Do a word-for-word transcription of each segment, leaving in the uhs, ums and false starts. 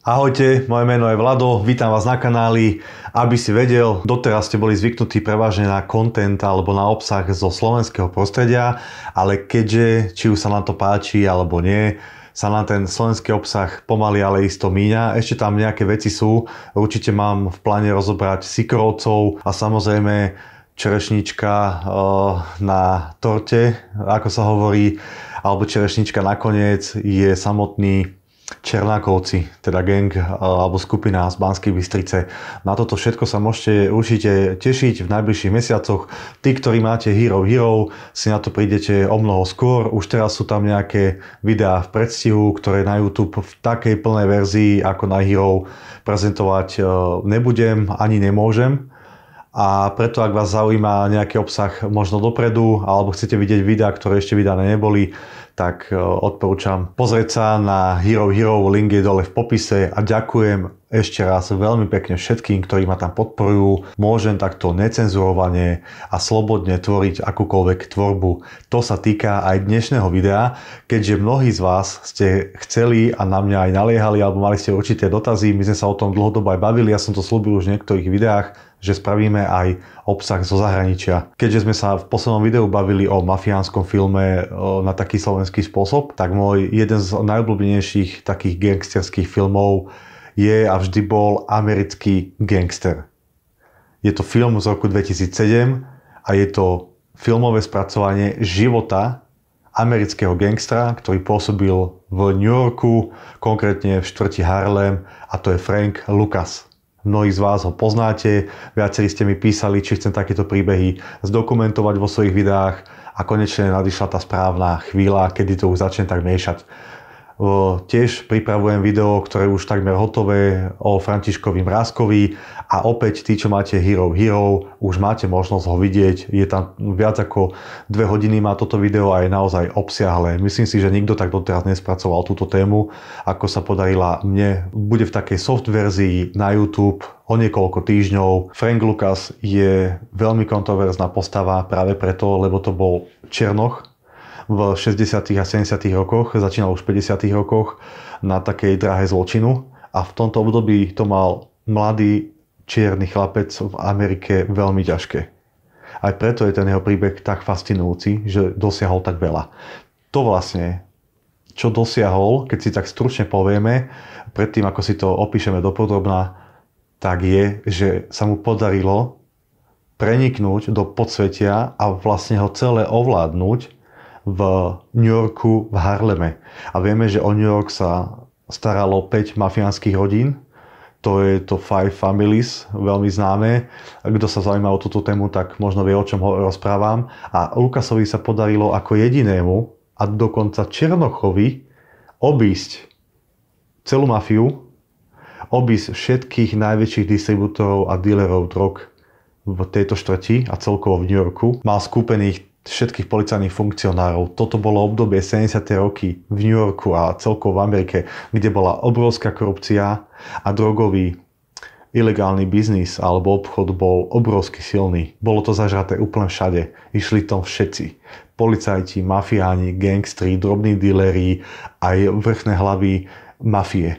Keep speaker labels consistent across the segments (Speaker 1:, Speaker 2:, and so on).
Speaker 1: Ahojte, moje meno je Vlado, vítam vás na kanáli. Aby si vedel, doteraz ste boli zvyknutí prevažne na content alebo na obsah zo slovenského prostredia, ale keďže, či už sa nám to páči alebo nie, sa nám ten slovenský obsah pomaly ale isto míňa. Ešte tam nejaké veci sú, určite mám v pláne rozobrať Sikorovcov a samozrejme čerešnička na torte, ako sa hovorí, alebo čerešnička nakoniec je samotný Černákovci, teda gang alebo skupina z Banskej Bystrice. Na toto všetko sa môžete určite tešiť v najbližších mesiacoch. Tí, ktorí máte Hero Hero, si na to prídete o mnoho skôr. Už teraz sú tam nejaké videá v predstihu, ktoré na YouTube v takej plnej verzii ako na Hero prezentovať nebudem, ani nemôžem. A preto, ak vás zaujíma nejaký obsah možno dopredu, alebo chcete vidieť videá, ktoré ešte vydané neboli, tak odporúčam pozrieť sa na Hero Hero, link je dole v popise a ďakujem ešte raz veľmi pekne všetkým, ktorí ma tam podporujú. Môžem takto necenzurovane a slobodne tvoriť akúkoľvek tvorbu. To sa týka aj dnešného videa, keďže mnohí z vás ste chceli a na mňa aj naliehali, alebo mali ste určité dotazy, my sme sa o tom dlhodobo aj bavili, ja som to slúbil už v niektorých videách, že spravíme aj obsah zo zahraničia. Keďže sme sa v poslednom videu bavili o mafiánskom filme na taký slovenský spôsob, tak môj jeden z najobľúbenejších takých gangsterských filmov je a vždy bol Americký gangster. Je to film z roku dvetisícsedem a je to filmové spracovanie života amerického gangstra, ktorý pôsobil v New Yorku, konkrétne v štvrti Harlem, a to je Frank Lucas. Mnohí z vás ho poznáte, viacerí ste mi písali, či chcem takéto príbehy zdokumentovať vo svojich videách a konečne nadišla tá správna chvíľa, kedy to už začne tak miešať. Tiež pripravujem video, ktoré je už takmer hotové, o Františkovi Mrázkovi a opäť tí, čo máte Hero Hero, už máte možnosť ho vidieť. Je tam viac ako dve hodiny má toto video a je naozaj obsiahle. Myslím si, že nikto tak doteraz nespracoval túto tému, ako sa podarila mne. Bude v takej soft verzii na YouTube o niekoľko týždňov. Frank Lucas je veľmi kontroverzná postava práve preto, lebo to bol Černoch v šesťdesiatych a sedemdesiatych rokoch, začínal už v päťdesiatych rokoch na takej dráhe zločinu a v tomto období to mal mladý čierny chlapec v Amerike veľmi ťažké. Aj preto je ten jeho príbeh tak fascinujúci, že dosiahol tak veľa. To vlastne, čo dosiahol, keď si tak stručne povieme, predtým ako si to opíšeme dopodrobná, tak je, že sa mu podarilo preniknúť do podsvetia a vlastne ho celé ovládnuť v New Yorku, v Harleme. A vieme, že o New York sa staralo päť mafiánskych rodín. To je to Five Families, veľmi známe. Kto sa zaujíma o túto tému, tak možno vie, o čom ho rozprávam. A Lucasovi sa podarilo ako jedinému a dokonca Černochovi obísť celú mafiu, obísť všetkých najväčších distribútorov a dílerov drog v tejto štvrti a celkovo v New Yorku. Mal skúpených všetkých policajných funkcionárov. Toto bolo obdobie sedemdesiate roky v New Yorku a celkovo v Amerike, kde bola obrovská korupcia a drogový ilegálny biznis alebo obchod bol obrovsky silný. Bolo to zažraté úplne všade. Išli tam všetci. Policajti, mafiáni, gangstri, drobní díleri, aj vrchné hlavy mafie.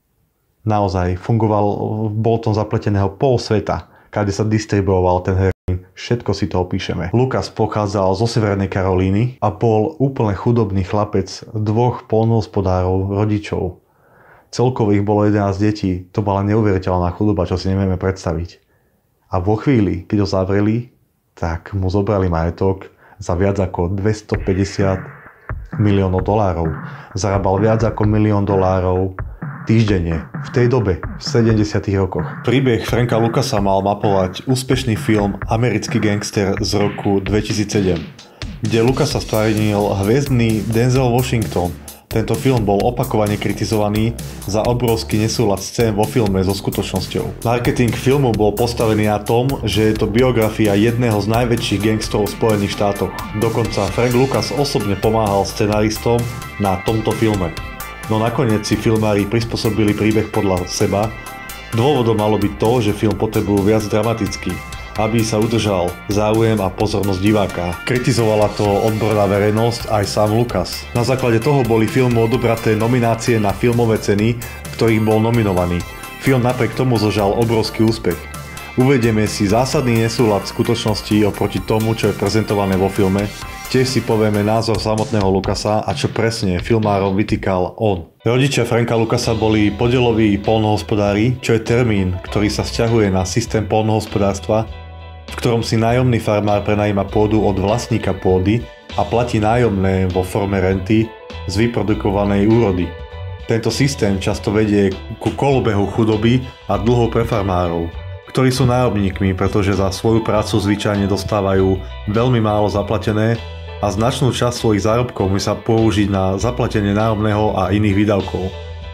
Speaker 1: Naozaj fungoval, bol tom zapleteného pol sveta, kde sa distribuoval ten her. Všetko si to opíšeme. Lucas pochádzal zo Severnej Karolíny a bol úplne chudobný chlapec dvoch poľnohospodárov, rodičov. Celkovo ich bolo jedenásť detí. To bola neuveriteľná chudoba, čo si nevieme predstaviť. A vo chvíli, keď ho zavreli, tak mu zobrali majetok za viac ako dvestopäťdesiat miliónov dolárov. Zarábal viac ako milión dolárov týždenne, v tej dobe, v sedemdesiatych rokoch. Príbeh Franka Lucasa mal mapovať úspešný film Americký gangster z roku dvetisícsedem, kde Lucasa stvárnil hviezdny Denzel Washington. Tento film bol opakovane kritizovaný za obrovský nesúlad scén vo filme so skutočnosťou. Marketing filmu bol postavený na tom, že je to biografia jedného z najväčších gangstrov v Spojených štátoch. Dokonca Frank Lucas osobne pomáhal scenaristom na tomto filme. No nakoniec si filmári prispôsobili príbeh podľa seba. Dôvodom malo byť to, že film potrebujú viac dramatický. aby sa udržal záujem a pozornosť diváka. Kritizovala to odborná verejnosť aj sám Lucas. Na základe toho boli filmu odobraté nominácie na filmové ceny, ktorých bol nominovaný. Film napriek tomu zožal obrovský úspech. Uvedieme si zásadný nesúlad v skutočnosti oproti tomu, čo je prezentované vo filme. Tiež si povieme názor samotného Lucasa a čo presne filmárom vytýkal on. Rodičia Franka Lucasa boli podieloví poľnohospodári, čo je termín, ktorý sa vzťahuje na systém poľnohospodárstva, v ktorom si nájomný farmár prenajíma pôdu od vlastníka pôdy a platí nájomné vo forme renty z vyprodukovanej úrody. Tento systém často vedie ku kolobehu chudoby a dlhov pre farmárov, ktorí sú nájomníkmi, pretože za svoju prácu zvyčajne dostávajú veľmi málo zaplatené a značnú časť svojich zárobkov musia použiť na zaplatenie nájomného a iných výdavkov.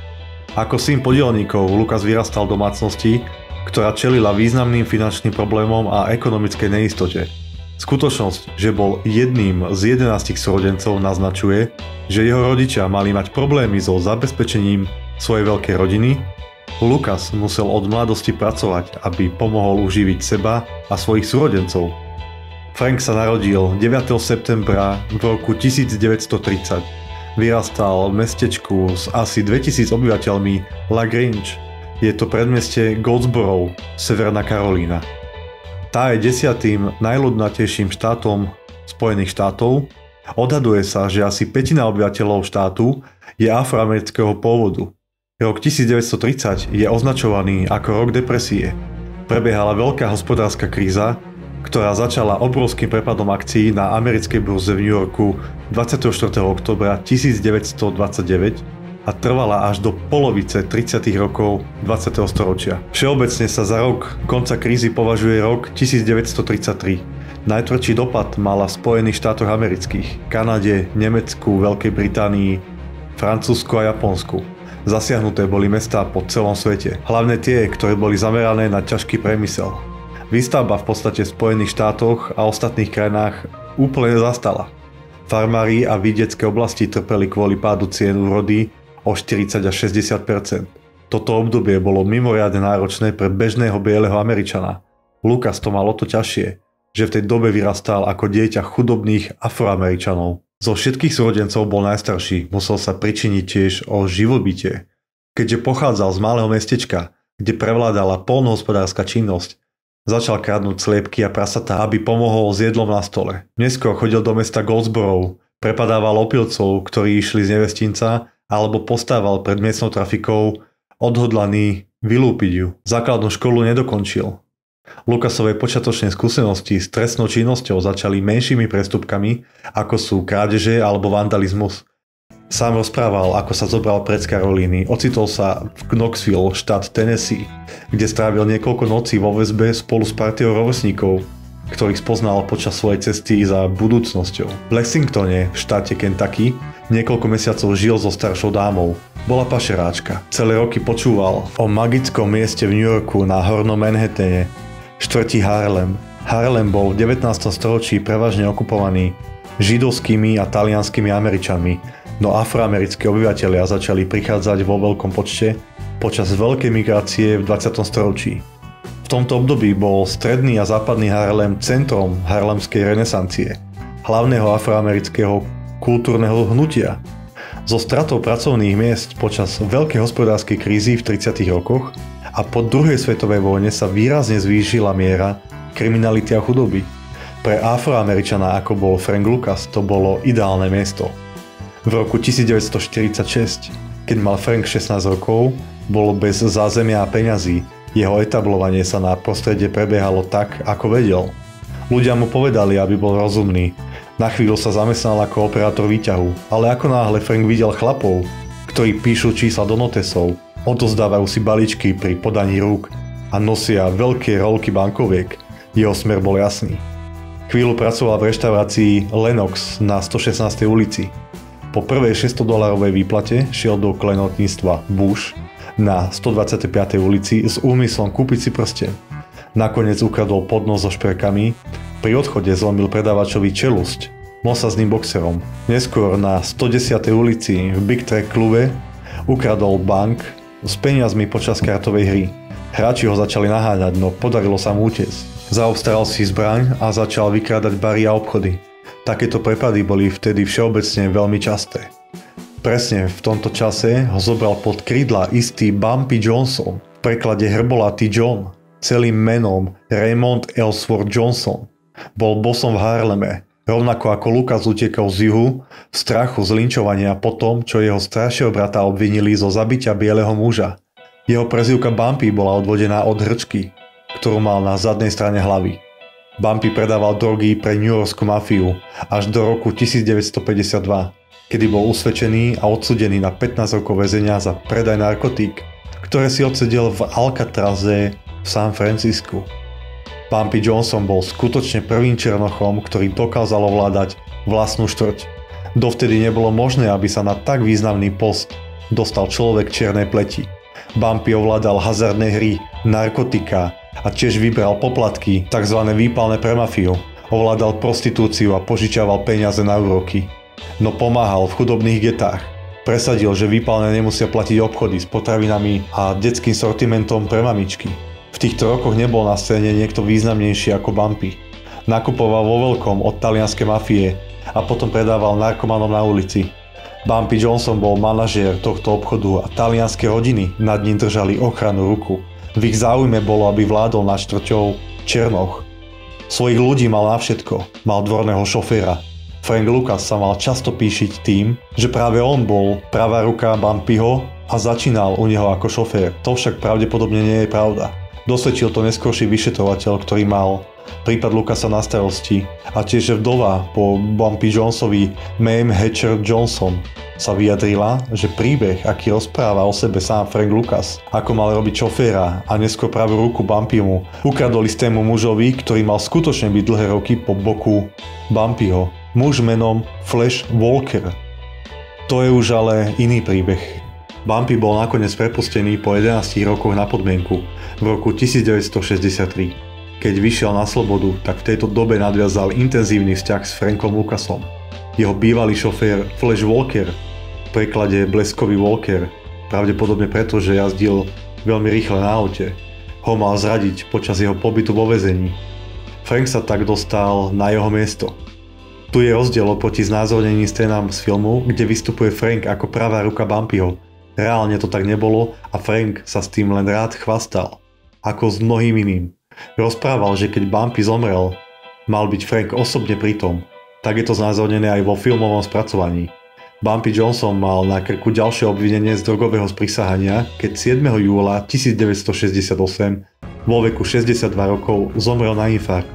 Speaker 1: Ako syn podielníkov Lucas vyrastal v domácnosti, ktorá čelila významným finančným problémom a ekonomickej neistote. Skutočnosť, že bol jedným z jedenástich súrodencov, naznačuje, že jeho rodičia mali mať problémy so zabezpečením svojej veľkej rodiny. Lucas musel od mladosti pracovať, aby pomohol uživiť seba a svojich súrodencov. Frank sa narodil deviateho septembra v roku tisícdeväťstotridsať. Vyrastal v mestečku s asi dvetisíc obyvateľmi La Grange. Je to predmestie Goldsboro, Severná Karolína. Tá je desiatým najľudnatejším štátom Spojených štátov. Odhaduje sa, že asi pätina obyvateľov štátu je afroamerického pôvodu. Rok tisícdeväťstotridsať je označovaný ako rok depresie. Prebiehala veľká hospodárska kríza, ktorá začala obrovským prepadom akcií na americkej burze v New Yorku dvadsiateho štvrtého októbra tisícdeväťstodvadsaťdeväť a trvala až do polovice tridsiatych rokov dvadsiateho storočia. Všeobecne sa za rok konca krízy považuje rok tisícdeväťstotridsaťtri. Najtvrdší dopad mala v Spojených štátoch amerických, Kanade, Nemecku, Veľkej Británii, Francúzsku a Japonsku. Zasiahnuté boli mestá po celom svete, hlavne tie, ktoré boli zamerané na ťažký priemysel. Výstavba v podstate v Spojených štátoch a ostatných krajinách úplne zastala. Farmári a vidiecké oblasti trpeli kvôli pádu cien úrody o štyridsať až šesťdesiat percent. Toto obdobie bolo mimoriadne náročné pre bežného bieleho Američana. Lucas to mal o to ťažšie, že v tej dobe vyrastal ako dieťa chudobných Afroameričanov. Zo všetkých súrodencov bol najstarší, musel sa pričiniť tiež o živobytie. Keďže pochádzal z malého mestečka, kde prevládala poľnohospodárska činnosť, začal kradnúť sliepky a prasatá, aby pomohol s jedlom na stole. Neskôr chodil do mesta Goldsboro, prepadával opilcov, ktorí išli z nevestinca, alebo postával pred miestnou trafikou, odhodlaný vylúpiť ju. Základnú školu nedokončil. Lucasovej počiatočnej skúsenosti s trestnou činnosťou začali menšími prestupkami, ako sú krádeže alebo vandalizmus. Sám rozprával, ako sa zobral preč z Karolíny, ocitol sa v Knoxville, štát Tennessee, kde strávil niekoľko nocí vo väzbe spolu s partiou rovesníkov, ktorých spoznal počas svojej cesty za budúcnosťou. V Lexingtone, v štáte Kentucky, niekoľko mesiacov žil so staršou dámou. Bola pašeráčka. Celé roky počúval o magickom mieste v New Yorku na Hornom Manhattane, štvrti Harlem. Harlem bol v devätnástom storočí prevažne okupovaný židovskými a talianskymi Američanmi, no afroamerickí obyvatelia začali prichádzať vo veľkom počte počas veľkej migrácie v dvadsiatom storočí. V tomto období bol stredný a západný Harlem centrom harlemskej renesancie, hlavného afroamerického kultúrneho hnutia. So stratou pracovných miest počas veľkej hospodárskej krízy v tridsiatych rokoch a po druhej svetovej vojne sa výrazne zvýšila miera kriminality a chudoby. Pre Afroameričana, ako bol Frank Lucas, to bolo ideálne miesto. V roku devätnásťstoštyridsaťšesť, keď mal Frank šestnásť rokov, bol bez zázemia a peňazí. Jeho etablovanie sa na prostredie prebiehalo tak, ako vedel. Ľudia mu povedali, aby bol rozumný. Na chvíľu sa zamestnal ako operátor výťahu, ale ako náhle Frank videl chlapov, ktorí píšu čísla do notesov, odozdávajú si balíčky pri podaní rúk a nosia veľké rolky bankoviek, jeho smer bol jasný. Chvíľu pracoval v reštaurácii Lenox na stošestnástej ulici. Po prvej šesťstodolarovej výplate šiel do klenotníctva Bush na stodvadsiatej piatej ulici s úmyslom kúpiť si prsteň. Nakoniec ukradol podnos so šperkami, pri odchode zlomil predávačovi čelusť, mal sa s ním boxerom. Neskôr na stodesiatej ulici v Big Track klube ukradol bank s peniazmi počas kartovej hry. Hráči ho začali naháňať, no podarilo sa mu utiecť. Zaobstaral si zbraň a začal vykrádať bary a obchody. Takéto prepady boli vtedy všeobecne veľmi časté. Presne v tomto čase ho zobral pod krídla istý Bumpy Johnson, v preklade hrbolatý John, celým menom Raymond Ellsworth Johnson. Bol bosom v Harleme, rovnako ako Lucas utekal z juhu v strachu z linčovania po tom, čo jeho staršieho brata obvinili zo zabitia bieleho muža. Jeho prezývka Bumpy bola odvodená od hrčky, ktorú mal na zadnej strane hlavy. Bumpy predával drogy pre newyorskú mafiu až do roku devätnásťstopäťdesiatdva, kedy bol usvedčený a odsúdený na pätnásť rokov väzenia za predaj narkotík, ktoré si odsedel v Alcatraze v San Francisku. Bumpy Johnson bol skutočne prvým černochom, ktorý dokázal ovládať vlastnú štvrť. Dovtedy nebolo možné, aby sa na tak významný post dostal človek čiernej pleti. Bumpy ovládal hazardné hry, narkotika a tiež vybral poplatky, tzv. Výpalné pre mafiu. Ovládal prostitúciu a požičiaval peniaze na úroky. No pomáhal v chudobných getách. Presadil, že výpalné nemusia platiť obchody s potravinami a detským sortimentom pre mamičky. V týchto rokoch nebol na scéne niekto významnejší ako Bumpy. Nakupoval vo veľkom od talianskej mafie a potom predával narkomanom na ulici. Bumpy Johnson bol manažér tohto obchodu a talianske rodiny nad ním držali ochrannú ruku. V ich záujme bolo, aby vládol nad štvrťou černoch. Svojich ľudí mal na všetko. Mal dvorného šoféra. Frank Lucas sa mal často píšiť tým, že práve on bol pravá ruka Bumpyho a začínal u neho ako šofér. To však pravdepodobne nie je pravda. Dosvedčil to neskorší vyšetrovateľ, ktorý mal prípad Lucasa na starosti, a tiež vdova po Bumpy Johnsovi Mame Hatcher Johnson sa vyjadrila, že príbeh, aký rozpráva o sebe sám Frank Lucas, ako mal robiť šoféra a neskôr pravú ruku Bumpymu, ukradol istému mužovi, ktorý mal skutočne byť dlhé roky po boku Bumpyho. Muž menom Flash Walker. To je už ale iný príbeh. Bumpy bol nakoniec prepustený po jedenástich rokoch na podmienku v roku devätnásťstošesťdesiattri. Keď vyšiel na slobodu, tak v tejto dobe nadviazal intenzívny vzťah s Frankom Lucasom. Jeho bývalý šofér Flash Walker, v preklade Bleskový Walker, pravdepodobne preto, že jazdil veľmi rýchle na aute, ho mal zradiť počas jeho pobytu vo väzení. Frank sa tak dostal na jeho miesto. Tu je rozdiel oproti znázorneným scénám z filmu, kde vystupuje Frank ako pravá ruka Bumpyho. Reálne to tak nebolo a Frank sa s tým len rád chvastal, ako s mnohým iným. Rozprával, že keď Bumpy zomrel, mal byť Frank osobne pritom. Tak je to znázornené aj vo filmovom spracovaní. Bumpy Johnson mal na krku ďalšie obvinenie z drogového sprisahania, keď siedmeho júla devätnásťstošesťdesiatosem vo veku šesťdesiatdva rokov zomrel na infarkt.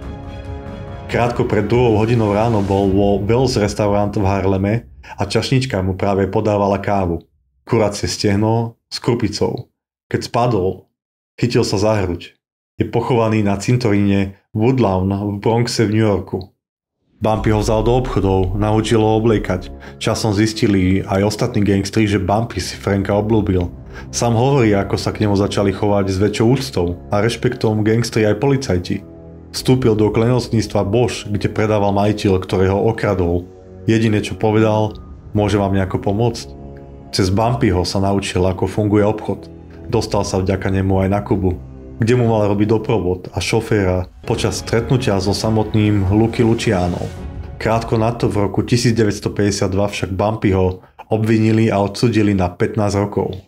Speaker 1: Krátko pred druhou hodinou ráno bol vo Bell's restaurant v Harleme a čašnička mu práve podávala kávu. Kuracie stehno s krupicou. Keď spadol, chytil sa za hruď. Je pochovaný na cintoríne Woodlawn v Bronxe v New Yorku. Bumpy ho vzal do obchodov, naučil ho obliekať. Časom zistili aj ostatní gangstri, že Bumpy si Franka obľúbil. Sám hovorí, ako sa k nemu začali chovať s väčšou úctou a rešpektom gangstri aj policajti. Vstúpil do klenotníctva Bosch, kde predával majiteľ, ktorého okradol. Jediné, čo povedal, môže vám nejako pomôcť? Cez Bumpyho sa naučil, ako funguje obchod. Dostal sa vďaka nemu aj na Kubu, kde mu mal robiť doprovod a šoféra počas stretnutia so samotným Lucky Lucianom. Krátko na to v roku devätnásťstopäťdesiatdva však Bumpyho obvinili a odsúdili na pätnásť rokov.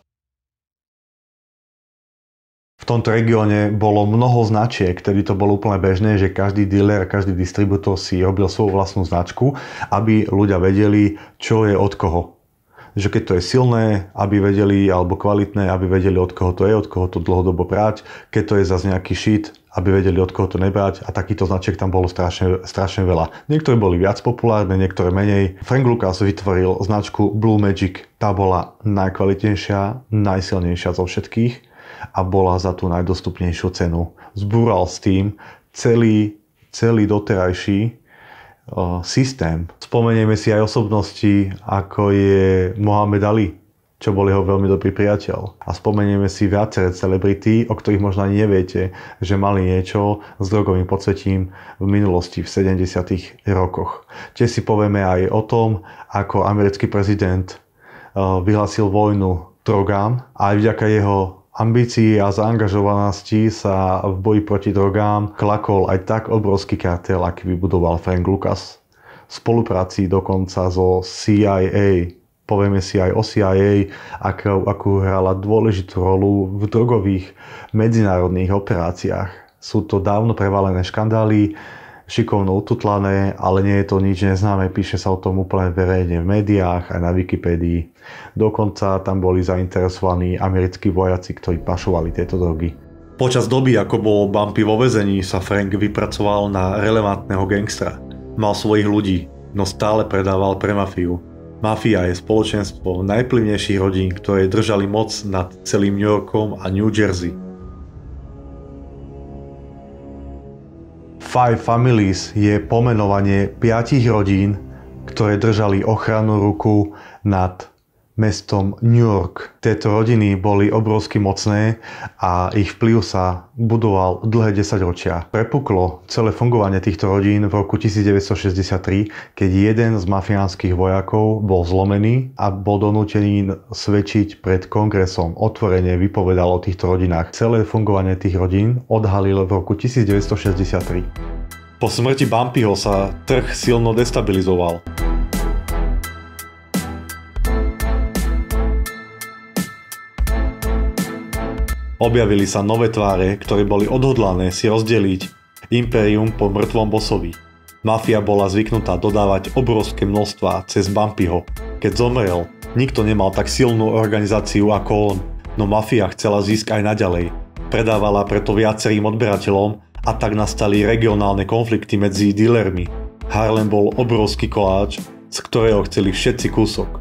Speaker 1: V tomto regióne bolo mnoho značiek, kedy to bolo úplne bežné, že každý dealer, každý distribútor si robil svoju vlastnú značku, aby ľudia vedeli, čo je od koho. Že keď to je silné, aby vedeli, alebo kvalitné, aby vedeli, od koho to je, od koho to dlhodobo brať. Keď to je zase nejaký shit, aby vedeli, od koho to nebrať. A takýchto značiek tam bolo strašne, strašne veľa. Niektoré boli viac populárne, niektoré menej. Frank Lucas vytvoril značku Blue Magic. Tá bola najkvalitnejšia, najsilnejšia zo všetkých a bola za tú najdostupnejšiu cenu. Zbúral s tým celý, celý doterajší systém. Spomenieme si aj osobnosti, ako je Mohamed Ali, čo bol jeho veľmi dobrý priateľ. A spomenieme si viaceré celebrity, o ktorých možno ani neviete, že mali niečo s drogovým podsvetím v minulosti, v sedemdesiatych rokoch. Tiež si povieme aj o tom, ako americký prezident vyhlásil vojnu drogám a aj vďaka jeho ambícií a zaangažovanosti sa v boji proti drogám klakol aj tak obrovský kartel, aký vybudoval Frank Lucas. V spolupráci dokonca so C I A. Povieme si aj o C I A, akú, akú hrala dôležitú rolu v drogových medzinárodných operáciách. Sú to dávno prevalené škandály, šikovno ututlané, ale nie je to nič neznáme, píše sa o tom úplne verejne v médiách, aj na Wikipédii. Dokonca tam boli zainteresovaní americkí vojaci, ktorí pašovali tieto drogy. Počas doby, ako bol Bumpy vo väzení, sa Frank vypracoval na relevantného gangstra. Mal svojich ľudí, no stále predával pre mafiu. Mafia je spoločenstvo najvplyvnejších rodín, ktoré držali moc nad celým New Yorkom a New Jersey. Five Families je pomenovanie piatich rodín, ktoré držali ochrannú ruku nad mestom New York. Tieto rodiny boli obrovsky mocné a ich vplyv sa budoval dlhé desaťročia. Prepuklo celé fungovanie týchto rodín v roku devätnásťstošesťdesiattri, keď jeden z mafiánskych vojakov bol zlomený a bol donútený svedčiť pred kongresom. Otvorene vypovedal o týchto rodinách. Celé fungovanie tých rodín odhalil v roku devätnásťstošesťdesiattri. Po smrti Bumpyho sa trh silno destabilizoval. Objavili sa nové tváre, ktoré boli odhodlané si rozdeliť impérium po mŕtvom bossovi. Mafia bola zvyknutá dodávať obrovské množstvá cez Bumpyho. Keď zomrel, nikto nemal tak silnú organizáciu ako on, no mafia chcela zisk aj naďalej. Predávala preto viacerým odberateľom a tak nastali regionálne konflikty medzi dealermi. Harlem bol obrovský koláč, z ktorého chceli všetci kúsok.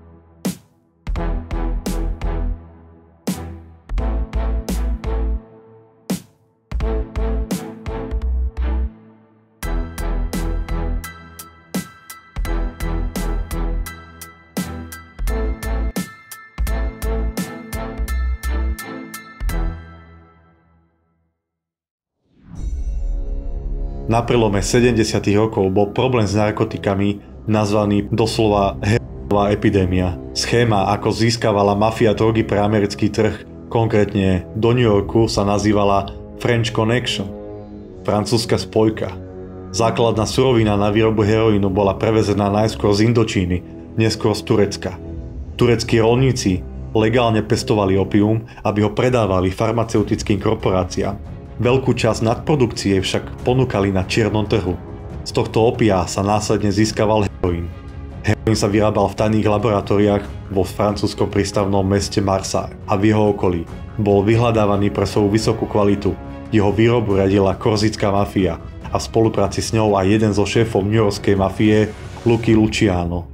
Speaker 1: Na prelome sedemdesiatych rokov bol problém s narkotikami nazvaný doslova heroinová epidémia. Schéma, ako získavala mafia drogy pre americký trh, konkrétne do New Yorku, sa nazývala French Connection, francúzska spojka. Základná surovina na výrobu heroínu bola prevezená najskôr z Indočíny, neskôr z Turecka. Tureckí roľníci legálne pestovali opium, aby ho predávali farmaceutickým korporáciám. Veľkú časť nadprodukcie však ponúkali na čiernom trhu. Z tohto opia sa následne získaval heroín. Heroín sa vyrábal v tajných laboratóriách vo francúzskom prístavnom meste Marseille a v jeho okolí. Bol vyhľadávaný pre svoju vysokú kvalitu. Jeho výrobu riadila korzická mafia a v spolupráci s ňou aj jeden zo šéfov newyorskej mafie, Lucky Luciano.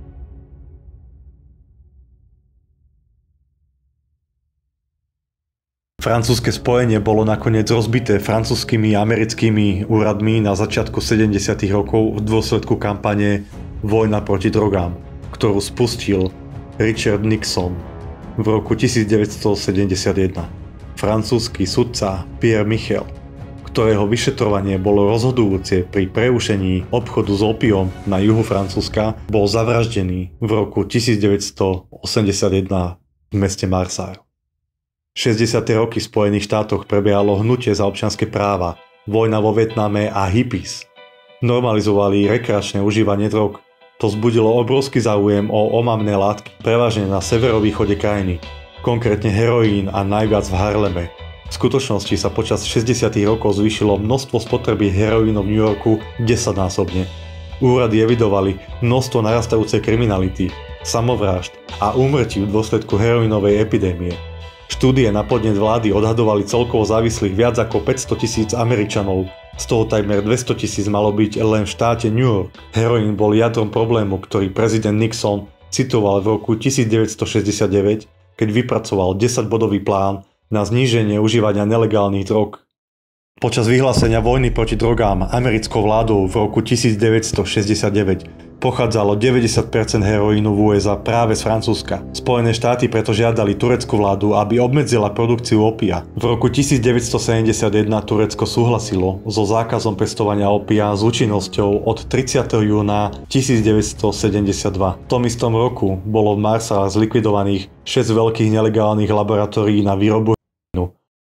Speaker 1: Francúzske spojenie bolo nakoniec rozbité francúzskymi a americkými úradmi na začiatku sedemdesiatych rokov v dôsledku kampane Vojna proti drogám, ktorú spustil Richard Nixon v roku devätnásťstosedemdesiatjeden. Francúzsky sudca Pierre Michel, ktorého vyšetrovanie bolo rozhodujúce pri preušení obchodu s opiom na juhu Francúzska, bol zavraždený v roku devätnásťstoosemdesiatjeden v meste Marseille. šesťdesiate roky v Spojených štátoch prebiehalo hnutie za občianske práva, vojna vo Vietname a hippies. Normalizovali rekreačné užívanie drog. To vzbudilo obrovský záujem o omamné látky, prevažne na severovýchode krajiny, konkrétne heroín a najviac v Harleme. V skutočnosti sa počas šesťdesiatych rokov zvýšilo množstvo spotreby heroínu v New Yorku desaťnásobne. Úrady evidovali množstvo narastajúcej kriminality, samovrážd a úmrtí v dôsledku heroínovej epidémie. Štúdie na podnet vlády odhadovali celkovo závislých viac ako päťstotisíc Američanov, z toho takmer dvestotisíc malo byť len v štáte New York. Heroín bol jadrom problému, ktorý prezident Nixon citoval v roku devätnásťstošesťdesiatdeväť, keď vypracoval desaťbodový plán na zníženie užívania nelegálnych drog. Počas vyhlásenia vojny proti drogám americkou vládou v roku devätnásťstošesťdesiatdeväť pochádzalo deväťdesiat percent heroínu v ú es á práve z Francúzska. Spojené štáty preto žiadali tureckú vládu, aby obmedzila produkciu opia. V roku devätnásťstosedemdesiatjeden Turecko súhlasilo so zákazom pestovania opia s účinnosťou od tridsiateho júna devätnásťstosedemdesiatdva. V tom istom roku bolo v Marseille zlikvidovaných šesť veľkých nelegálnych laboratórií na výrobu heroínu.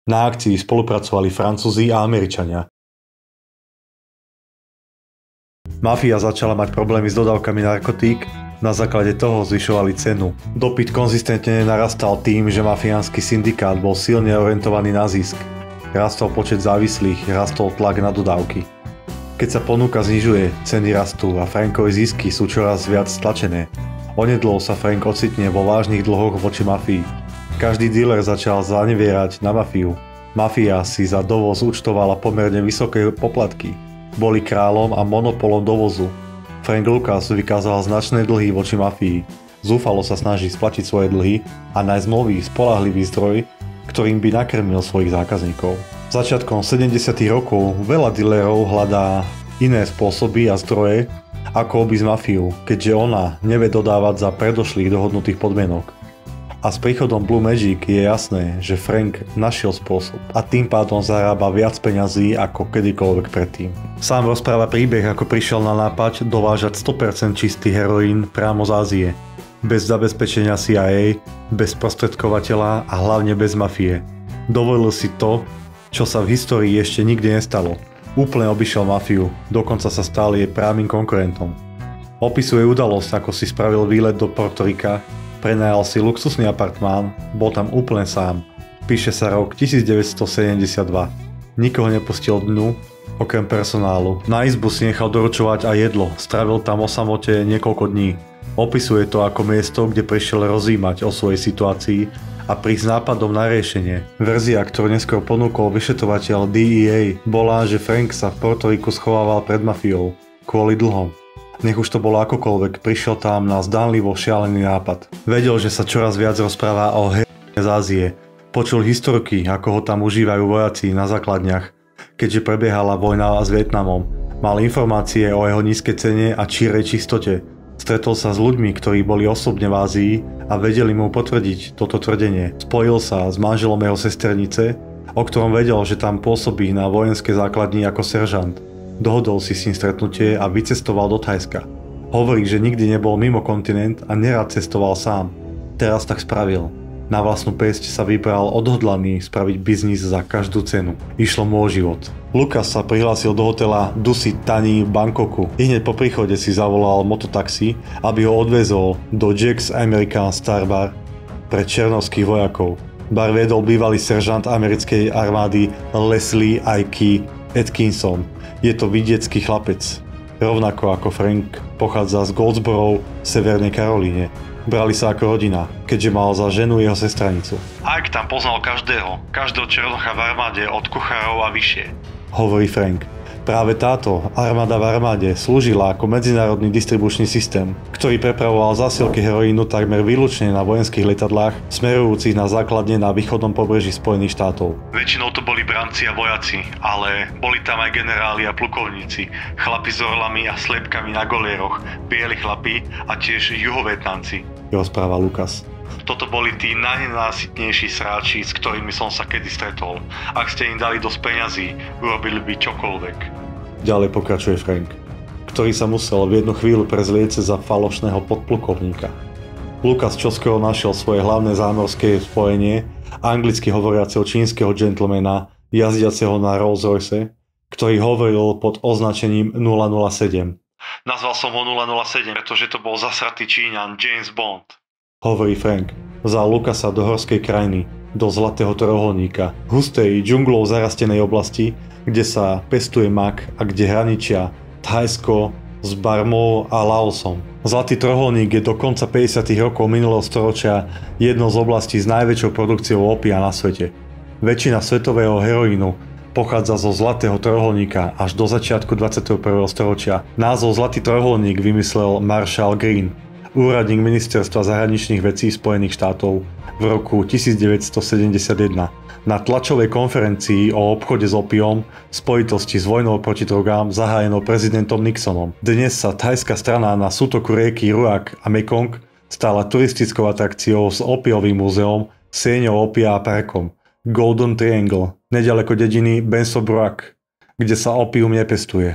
Speaker 1: Na akcii spolupracovali Francúzi a Američania. Mafia začala mať problémy s dodávkami narkotík, na základe toho zvyšovali cenu. Dopyt konzistentne narastal tým, že mafiánsky syndikát bol silne orientovaný na zisk. Rastol počet závislých, rastol tlak na dodávky. Keď sa ponuka znižuje, ceny rastú a Frankové zisky sú čoraz viac stlačené. Onedlho sa Frank ocitne vo vážnych dlhoch voči mafii. Každý dealer začal zanevierať na mafiu. Mafia si za dovoz účtovala pomerne vysoké poplatky. Boli kráľom a monopolom dovozu. Frank Lucas vykázal značné dlhy voči mafii. Zúfalo sa snaží splatiť svoje dlhy a nájsť nový, spoľahlivý zdroj, ktorým by nakrmil svojich zákazníkov. Začiatkom sedemdesiatych rokov veľa dealerov hľadá iné spôsoby a zdroje, ako obísť mafiu, keďže ona nevie dodávať za predošlých dohodnutých podmienok. A s príchodom Blue Magic je jasné, že Frank našiel spôsob a tým pádom zarába viac peňazí ako kedykoľvek predtým. Sám rozpráva príbeh, ako prišiel na nápad dovážať sto percent čistý heroín priamo z Ázie. Bez zabezpečenia C I A, bez prostredkovateľa a hlavne bez mafie. Dovolil si to, čo sa v histórii ešte nikdy nestalo. Úplne obišiel mafiu, dokonca sa stal jej právnym konkurentom. Opisuje udalosť, ako si spravil výlet do Portorika, prenajal si luxusný apartmán, bol tam úplne sám. Píše sa rok devätnásťstosedemdesiatdva. Nikoho nepustil dnu, okrem personálu. Na izbu si nechal doručovať aj jedlo, strávil tam o samote niekoľko dní. Opisuje to ako miesto, kde prišiel rozímať o svojej situácii a prísť s nápadom na riešenie. Verzia, ktorú neskôr ponúkol vyšetrovateľ D E A, bola, že Frank sa v Portoriku schovával pred mafiou kvôli dlhom. Nech už to bolo akokoľvek, prišiel tam na zdánlivo šialený nápad. Vedel, že sa čoraz viac rozpráva o heroíne z Ázie. Počul historky, ako ho tam užívajú vojaci na základniach, keďže prebiehala vojna s Vietnamom. Mal informácie o jeho nízkej cene a čírej čistote. Stretol sa s ľuďmi, ktorí boli osobne v Ázii a vedeli mu potvrdiť toto tvrdenie. Spojil sa s manželom jeho sesternice, o ktorom vedel, že tam pôsobí na vojenskej základni ako seržant. Dohodol si s ním stretnutie a vycestoval do Thajska. Hovorí, že nikdy nebol mimo kontinent a nerad cestoval sám. Teraz tak spravil. Na vlastnú päsť sa vybral odhodlaný spraviť biznis za každú cenu. Išlo mu o život. Lucas sa prihlásil do hotela Dusit Thani v Bangkoku. I hneď po príchode si zavolal mototaxi, aby ho odvezol do Jack's American Star Bar pre černovských vojakov. Bar viedol bývalý seržant americkej armády Leslie Ike Atkinson. Je to vidiecký chlapec. Rovnako ako Frank pochádza z Goldsboro v Severnej Karolíne. Brali sa ako rodina, keďže mal za ženu jeho sestranicu. Ike tam poznal každého, každého černocha v armáde od kuchárov a vyššie, hovorí Frank. Práve táto armáda v armáde slúžila ako medzinárodný distribučný systém, ktorý prepravoval zásielky heroínu takmer výlučne na vojenských lietadlách smerujúcich na základne na východnom pobreží Spojených štátov. Väčšinou to boli branci a vojaci, ale boli tam aj generáli a plukovníci, chlapi s orlami a slepkami na golieroch, bieli chlapi a tiež juhovietnamci, rozpráva Lucas. Toto boli tí najnenásytnejší sráči, s ktorými som sa kedy stretol. Ak ste im dali dosť peňazí, urobili by čokoľvek. Ďalej pokračuje Frank, ktorý sa musel v jednu chvíľu prezlieť za falošného podplukovníka. Lucas čoskoro našiel svoje hlavné zámorské spojenie, anglicky hovoriaceho čínskeho gentlemana, jazdiaceho na Rolls Royce, ktorý hovoril pod označením nula nula sedem. Nazval som ho nula nula sedem, pretože to bol zasratý Číňan James Bond, hovorí Frank. Vzal Lucasa do horskej krajiny, do Zlatého trojuholníka, hustej džunglou zarastenej oblasti, kde sa pestuje mak a kde hraničia Thajsko s Barmou a Laosom. Zlatý trojuholník je do konca päťdesiatych rokov minulého storočia jednou z oblastí s najväčšou produkciou opia na svete. Väčšina svetového heroínu pochádza zo Zlatého trojuholníka až do začiatku dvadsiateho prvého storočia. Názov Zlatý trojuholník vymyslel Marshall Green, úradník ministerstva zahraničných vecí Spojených štátov v roku devätnásťstosedemdesiatjeden. Na tlačovej konferencii o obchode s opiom v spojitosti s vojnou proti drogám zahájenou prezidentom Nixonom. Dnes sa thajská strana na sútoku rieky Ruak a Mekong stala turistickou atrakciou s opiovým múzeom, sieňou opia a parkom Golden Triangle, neďaleko dediny Benso Bruak, kde sa opium nepestuje.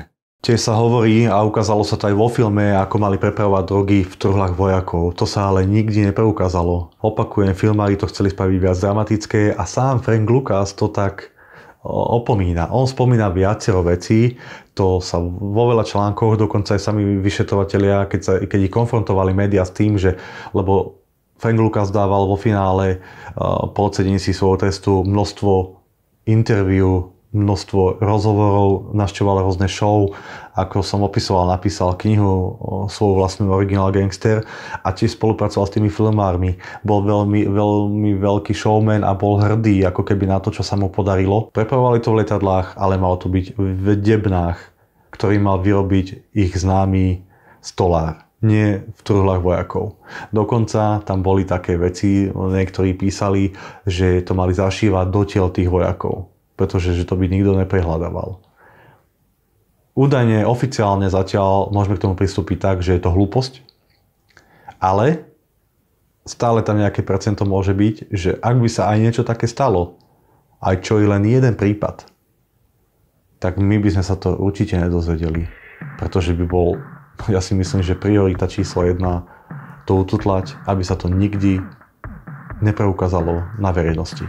Speaker 1: Tiež sa hovorí, a ukázalo sa to aj vo filme, ako mali prepravovať drogy v truhlách vojakov. To sa ale nikdy nepreukázalo. Opakujem, filmári to chceli spraviť viac dramatické a sám Frank Lucas to tak opomína. On spomína viacero vecí, to sa vo veľa článkoch, dokonca aj sami vyšetrovatelia, keď, sa, keď ich konfrontovali médiá s tým, že lebo Frank Lucas dával vo finále po odsedení si svojho trestu množstvo interviu, množstvo rozhovorov, navštevoval rôzne show, ako som opisoval, napísal knihu, svoju vlastnú Original Gangster a tiež spolupracoval s tými filmármi. Bol veľmi, veľmi veľký showman a bol hrdý ako keby na to, čo sa mu podarilo. Prepravovali to v letadlách, ale malo to byť v Debnách, ktorý mal vyrobiť ich známy stolár, nie v truhlách vojakov. Dokonca tam boli také veci, niektorí písali, že to mali zašívať do tiel tých vojakov, pretože že to by nikto neprehľadával. Údajne, oficiálne zatiaľ môžeme k tomu pristúpiť tak, že je to hlúposť, ale stále tam nejaké percento môže byť, že ak by sa aj niečo také stalo, aj čo je len jeden prípad, tak my by sme sa to určite nedozvedeli, pretože by bol, ja si myslím, že priorita číslo jedna to ututlať, aby sa to nikdy nepreukázalo na verejnosti.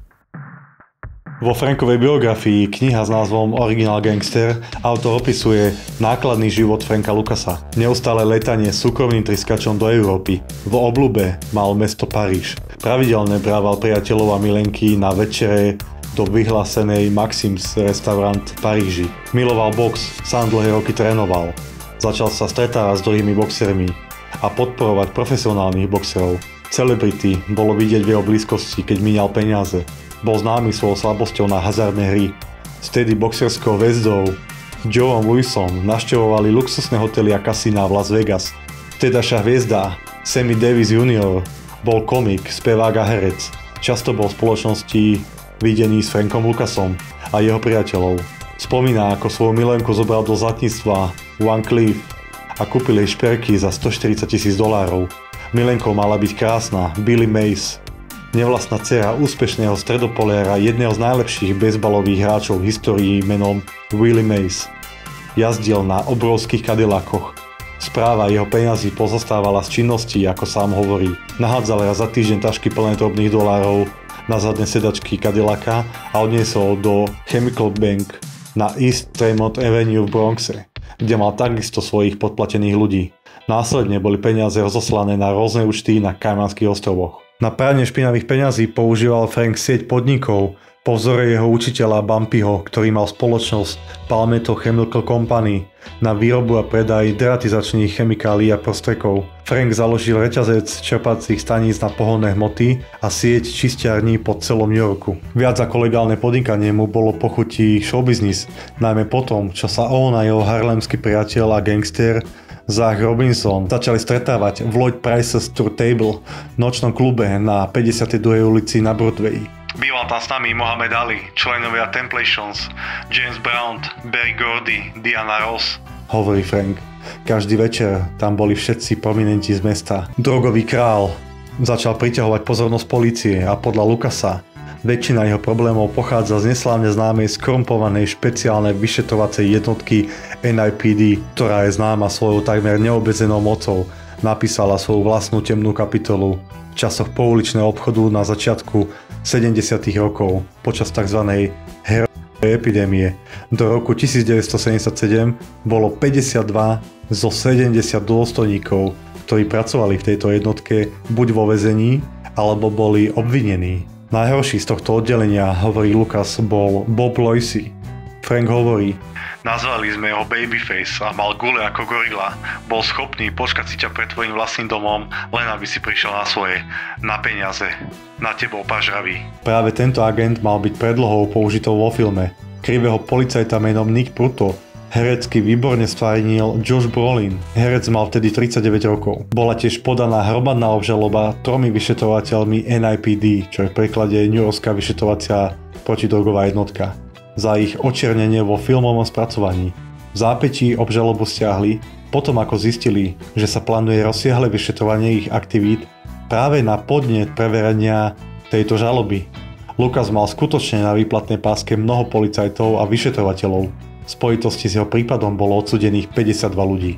Speaker 1: Vo Frankovej biografii kniha s názvom Original Gangster autor opisuje nákladný život Franka Lucasa. Neustále letanie súkromným triskačom do Európy. V obľúbe mal mesto Paríž. Pravidelne brával priateľov a milenky na večere do vyhlásenej Maxims restaurant v Paríži. Miloval box, sám dlhé roky trénoval. Začal sa stretávať s druhými boxermi a podporovať profesionálnych boxerov. Celebrity bolo vidieť v jeho blízkosti, keď míňal peniaze. Bol známy svojou slabosťou na hazardné hry. S tedy boxerskou väzdou Joeom Lewisom navštevovali luxusné hotely a kasíná v Las Vegas. Vtedajšia hviezda Sammy Davis junior bol komik, spevák a herec. Často bol v spoločnosti videný s Frankom Lucasom a jeho priateľov. Spomína, ako svoju milenku zobral do zlatníctva Van Cleef a kúpil jej šperky za stoštyridsať tisíc dolárov. Milenkou mala byť krásna Billie Mays, nevlastná dcera úspešného stredopoliara, jedného z najlepších bejzbalových hráčov v histórii menom Willie Mays. Jazdil na obrovských Cadillacoch. Správa jeho peňazí pozostávala z činností, ako sám hovorí. Nahádzal raz za týždeň tašky plné drobných dolárov na zadné sedačky Cadillaca a odniesol do Chemical Bank na East Tremont Avenue v Bronxe, kde mal takisto svojich podplatených ľudí. Následne boli peniaze rozoslané na rôzne účty na Kajmanských ostrovoch. Na pranie špinavých peňazí používal Frank sieť podnikov po vzore jeho učiteľa Bumpyho, ktorý mal spoločnosť Palmetto Chemical Company na výrobu a predaj deratizačných chemikálií a prostrekov. Frank založil reťazec čerpacích staníc na pohonné hmoty a sieť čistiarní po celom New Yorku. Viac ako legálne podnikanie mu bolo pochutí showbiznis, najmä potom, čo sa on a jeho harlemský priateľ a gangster Zach Robinson začali stretávať v Lloyd Price's Tour Table, nočnom klube na päťdesiatej druhej ulici na Broadway. Býval tam s nami Mohamed Ali, členovia Temptations, James Brown, Berry Gordy, Diana Ross, hovorí Frank. Každý večer tam boli všetci prominenti z mesta. Drogový král začal priťahovať pozornosť polície a podľa Lucasa väčšina jeho problémov pochádza z neslávne známej skorumpovanej špeciálnej vyšetrovacej jednotky N I P D, ktorá je známa svojou takmer neobmedzenou mocou. Napísala svoju vlastnú temnú kapitolu v časoch pouličného obchodu na začiatku sedemdesiatych rokov počas tzv. heroinovej epidémie. Do roku devätnásťsedemdesiatsedem bolo päťdesiatdva zo sedemdesiat dôstojníkov, ktorí pracovali v tejto jednotke buď vo väzení, alebo boli obvinení. Najhorší z tohto oddelenia, hovorí Lucas, bol Bob Loisy. Frank hovorí: nazvali sme ho Babyface a mal gule ako gorila. Bol schopný počkať si ťa pred tvojim vlastným domom, len aby si prišiel na svoje, na peniaze. Na tebou pažravý. Práve tento agent mal byť predlohou použitou vo filme. Krivého policajta menom Nick Pruto herecky výborne stvárnil Josh Brolin. Herec mal vtedy tridsaťdeväť rokov. Bola tiež podaná hromadná obžaloba tromi vyšetrovateľmi N I P D, čo je v preklade New Yorkská vyšetrovacia protidrogová jednotka, za ich očiernenie vo filmovom spracovaní. V zápätí obžalobu stiahli, potom ako zistili, že sa plánuje rozsiahle vyšetrovanie ich aktivít práve na podnet preverenia tejto žaloby. Lucas mal skutočne na výplatnej páske mnoho policajtov a vyšetrovateľov. V spojitosti s jeho prípadom bolo odsúdených päťdesiatdva ľudí.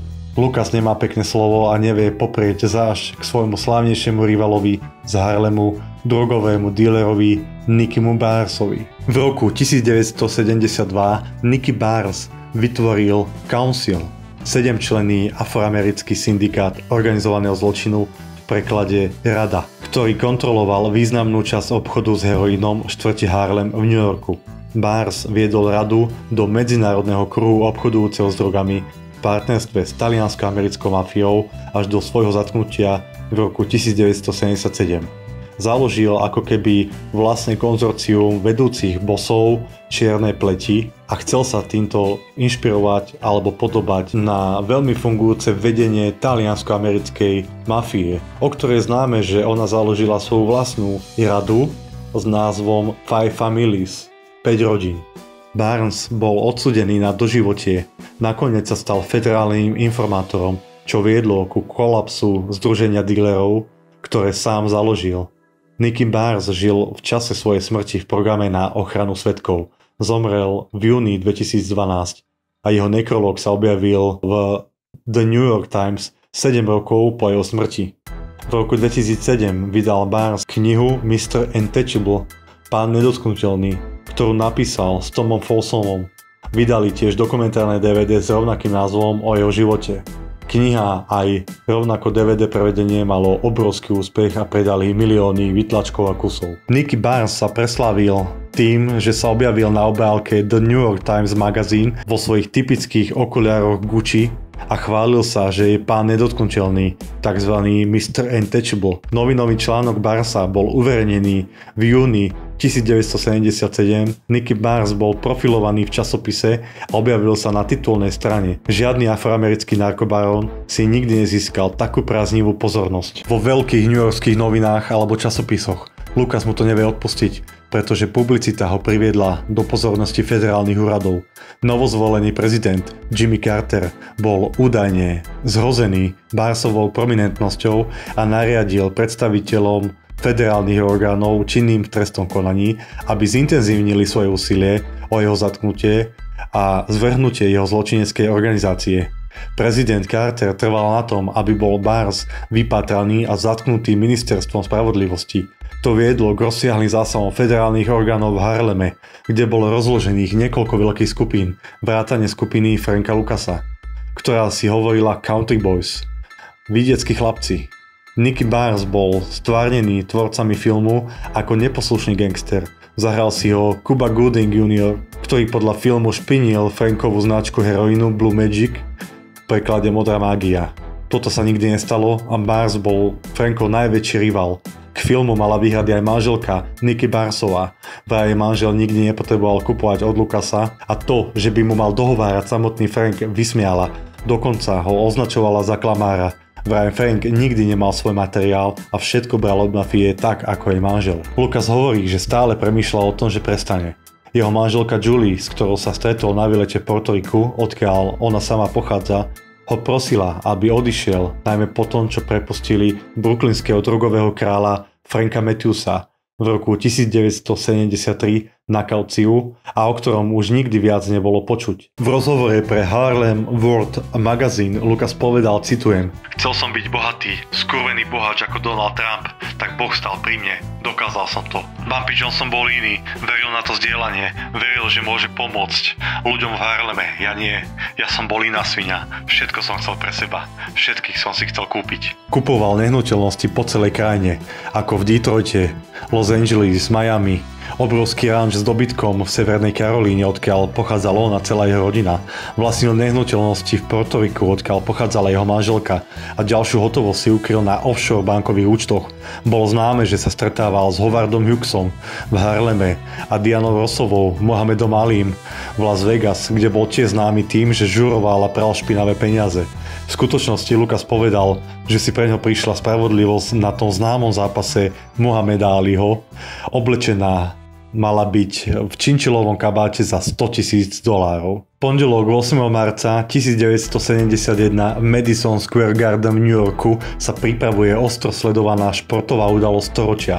Speaker 1: Lucas nemá pekné slovo a nevie poprieť zášť k svojmu slávnejšiemu rivalovi z Harlemu, drogovému dílerovi Nickymu Barnesovi. V roku devätnásťstosedemdesiatdva Nicky Barnes vytvoril Council, sedemčlenný afroamerický syndikát organizovaného zločinu, v preklade Rada, ktorý kontroloval významnú časť obchodu s heroínom v štvrti Harlem v New Yorku. Barnes viedol radu do medzinárodného kruhu obchodujúceho s drogami v partnerstve s taliansko-americkou mafiou až do svojho zatknutia v roku devätnásťstosedemdesiatsedem. Založil ako keby vlastné konzorcium vedúcich bosov čiernej pleti a chcel sa týmto inšpirovať alebo podobať na veľmi fungujúce vedenie taliansko-americkej mafie, o ktorej známe, že ona založila svoju vlastnú radu s názvom Five Families, päť rodín. Barnes bol odsúdený na doživotie, nakoniec sa stal federálnym informátorom, čo viedlo ku kolapsu združenia dílerov, ktoré sám založil. Nicky Barnes žil v čase svojej smrti v programe na ochranu svedkov. Zomrel v júni dvetisícdvanásť a jeho nekrológ sa objavil v The New York Times sedem rokov po jeho smrti. V roku dvetisícsedem vydal Barnes knihu mister Untouchable, Pán nedotknuteľný, ktorú napísal s Tomom Folsonom. Vydali tiež dokumentárne dé vé dé s rovnakým názvom o jeho živote. Kniha aj rovnako dé vé dé prevedenie malo obrovský úspech a predali milióny výtlačkov a kusov. Nicky Barnes sa preslávil tým, že sa objavil na obálke The New York Times Magazine vo svojich typických okuliároch Gucci a chválil sa, že je pán nedotknuteľný, tzv. mister Untouchable. Novinový článok Barnesa bol uverejnený v júni devätnásťstosedemdesiatsedem. Nicky Barnes bol profilovaný v časopise a objavil sa na titulnej strane. Žiadny afroamerický narkobarón si nikdy nezískal takú prázdnivú pozornosť vo veľkých newyorských novinách alebo časopisoch. Lucas mu to nevie odpustiť, pretože publicita ho priviedla do pozornosti federálnych úradov. Novozvolený prezident Jimmy Carter bol údajne zhrozený Barnesovou prominentnosťou a nariadil predstaviteľom federálnych orgánov činným v trestnom konaní, aby zintenzívnili svoje úsilie o jeho zatknutie a zvrhnutie jeho zločineckej organizácie. Prezident Carter trval na tom, aby bol Barnes vypátraný a zatknutý ministerstvom spravodlivosti. To viedlo k rozsiahlym zásahom federálnych orgánov v Harleme, kde bolo rozložených niekoľko veľkých skupín, vrátane skupiny Franka Lucasa, ktorá si hovorila Country Boys, vidieckí chlapci. Nicky Barnes bol stvárnený tvorcami filmu ako neposlušný gangster. Zahral si ho Cuba Gooding junior, ktorý podľa filmu špinil Frankovú značku heroínu Blue Magic, v preklade Modrá mágia. Toto sa nikdy nestalo a Barnes bol Frankov najväčší rival. K filmu mala výhrady aj manželka Nicky Barnesová. Vraj manžel nikdy nepotreboval kupovať od Lucasa a to, že by mu mal dohovárať samotný Frank, vysmiala. Dokonca ho označovala za klamára. Vraj Frank nikdy nemal svoj materiál a všetko bral od mafie tak, ako jej manžel. Lucas hovorí, že stále premýšľal o tom, že prestane. Jeho manželka Julie, s ktorou sa stretol na výlete v Portoriku, odkiaľ ona sama pochádza, ho prosila, aby odišiel, najmä po tom, čo prepustili brooklynského drogového kráľa Franka Matthewsa v roku devätnásťstosedemdesiattri na kauciu a o ktorom už nikdy viac nebolo počuť. V rozhovore pre Harlem World Magazine Lucas povedal, citujem: "Chcel som byť bohatý, skurvený boháč ako Donald Trump, tak Boh stal pri mne. Dokázal som to. Bumpy Johnson bol iný, veril na to zdieľanie, veril, že môže pomôcť ľuďom v Harleme, ja nie. Ja som bol iná sviňa, všetko som chcel pre seba, všetkých som si chcel kúpiť." Kupoval nehnuteľnosti po celej krajine, ako v Detroite, Los Angeles, Miami, obrovský ranč s dobytkom v Severnej Karolíne, odkiaľ pochádzal on a celá jeho rodina. Vlastnil nehnuteľnosti v Portoriku, odkiaľ pochádzala jeho manželka a ďalšiu hotovosť si ukryl na offshore bankových účtoch. Bolo známe, že sa stretával s Howardom Hughesom v Harleme a Dianou Rossovou, Mohamedom Alím v Las Vegas, kde bol tiež známy tým, že žuroval a pral špinavé peniaze. V skutočnosti Lucas povedal, že si pre ňo prišla spravodlivosť na tom známom zápase Mohameda Aliho. Oblečená mala byť v činčilovom kabáte za stotisíc dolárov. Pondelok ôsmeho marca devätnásťstosedemdesiatjeden v Madison Square Garden v New Yorku sa pripravuje ostro sledovaná športová udalosť storočia.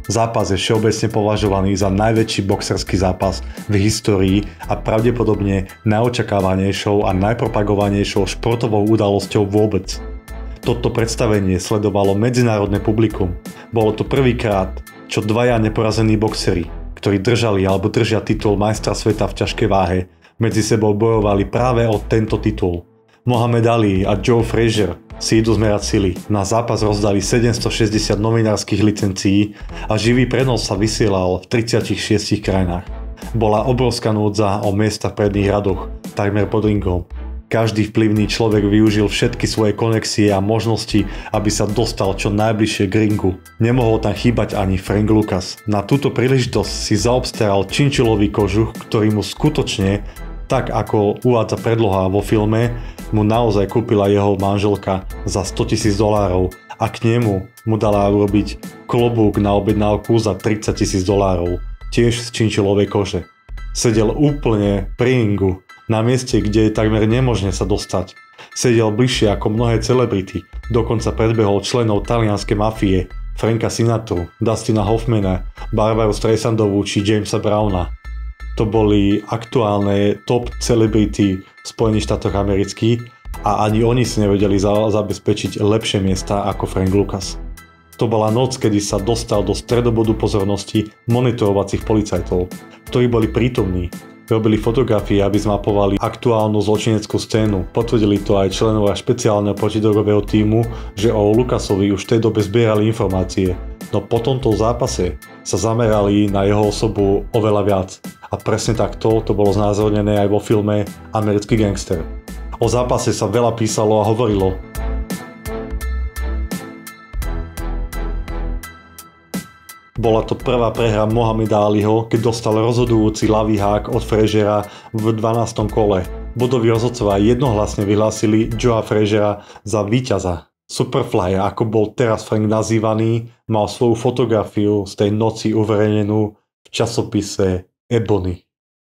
Speaker 1: Zápas je všeobecne považovaný za najväčší boxerský zápas v histórii a pravdepodobne najočakávanejšou a najpropagovanejšou športovou udalosťou vôbec. Toto predstavenie sledovalo medzinárodné publikum. Bolo to prvýkrát, čo dvaja neporazení boxeri, ktorí držali alebo držia titul majstra sveta v ťažkej váhe, medzi sebou bojovali práve o tento titul. Mohamed Ali a Joe Frazier si idú zmerať sily. Na zápas rozdali sedemstošesťdesiat novinárskych licencií a živý prenos sa vysielal v tridsiatich šiestich krajinách. Bola obrovská núdza o miesta v predných radoch, takmer pod ringom. Každý vplyvný človek využil všetky svoje konexie a možnosti, aby sa dostal čo najbližšie k ringu. Nemohol tam chýbať ani Frank Lucas. Na túto príležitosť si zaobstaral činčilový kožuch, ktorý mu skutočne, tak ako uvádza predloha vo filme, mu naozaj kúpila jeho manželka za stotisíc dolárov a k nemu mu dala urobiť klobúk na objednávku za tridsaťtisíc dolárov, tiež z činčilovej kože. Sedel úplne pri ringu, na mieste, kde je takmer nemožné sa dostať. Sedel bližšie ako mnohé celebrity, dokonca predbehol členov talianskej mafie, Franka Sinatru, Dustina Hoffmana, Barbaru Streisandovú či Jamesa Browna. To boli aktuálne top celebrity v Spojených štátoch amerických a ani oni si nevedeli za- zabezpečiť lepšie miesta ako Frank Lucas. To bola noc, kedy sa dostal do stredobodu pozornosti monitorovacích policajtov, ktorí boli prítomní. Robili fotografie, aby zmapovali aktuálnu zločineckú scénu. Potvrdili to aj členovia špeciálneho protidrogového tímu, že o Lucasovi už v tej dobe zbierali informácie. No po tomto zápase sa zamerali na jeho osobu oveľa viac. A presne takto to bolo znázornené aj vo filme Americký gangster. O zápase sa veľa písalo a hovorilo. Bola to prvá prehra Mohameda Aliho, keď dostal rozhodujúci ľavý hák od Fraziera v dvanástom kole. Bodoví rozhodcovia jednohlasne vyhlásili Joea Fraziera za víťaza. Superfly, ako bol teraz Frank nazývaný, mal svoju fotografiu z tej noci uverejnenú v časopise Ebony.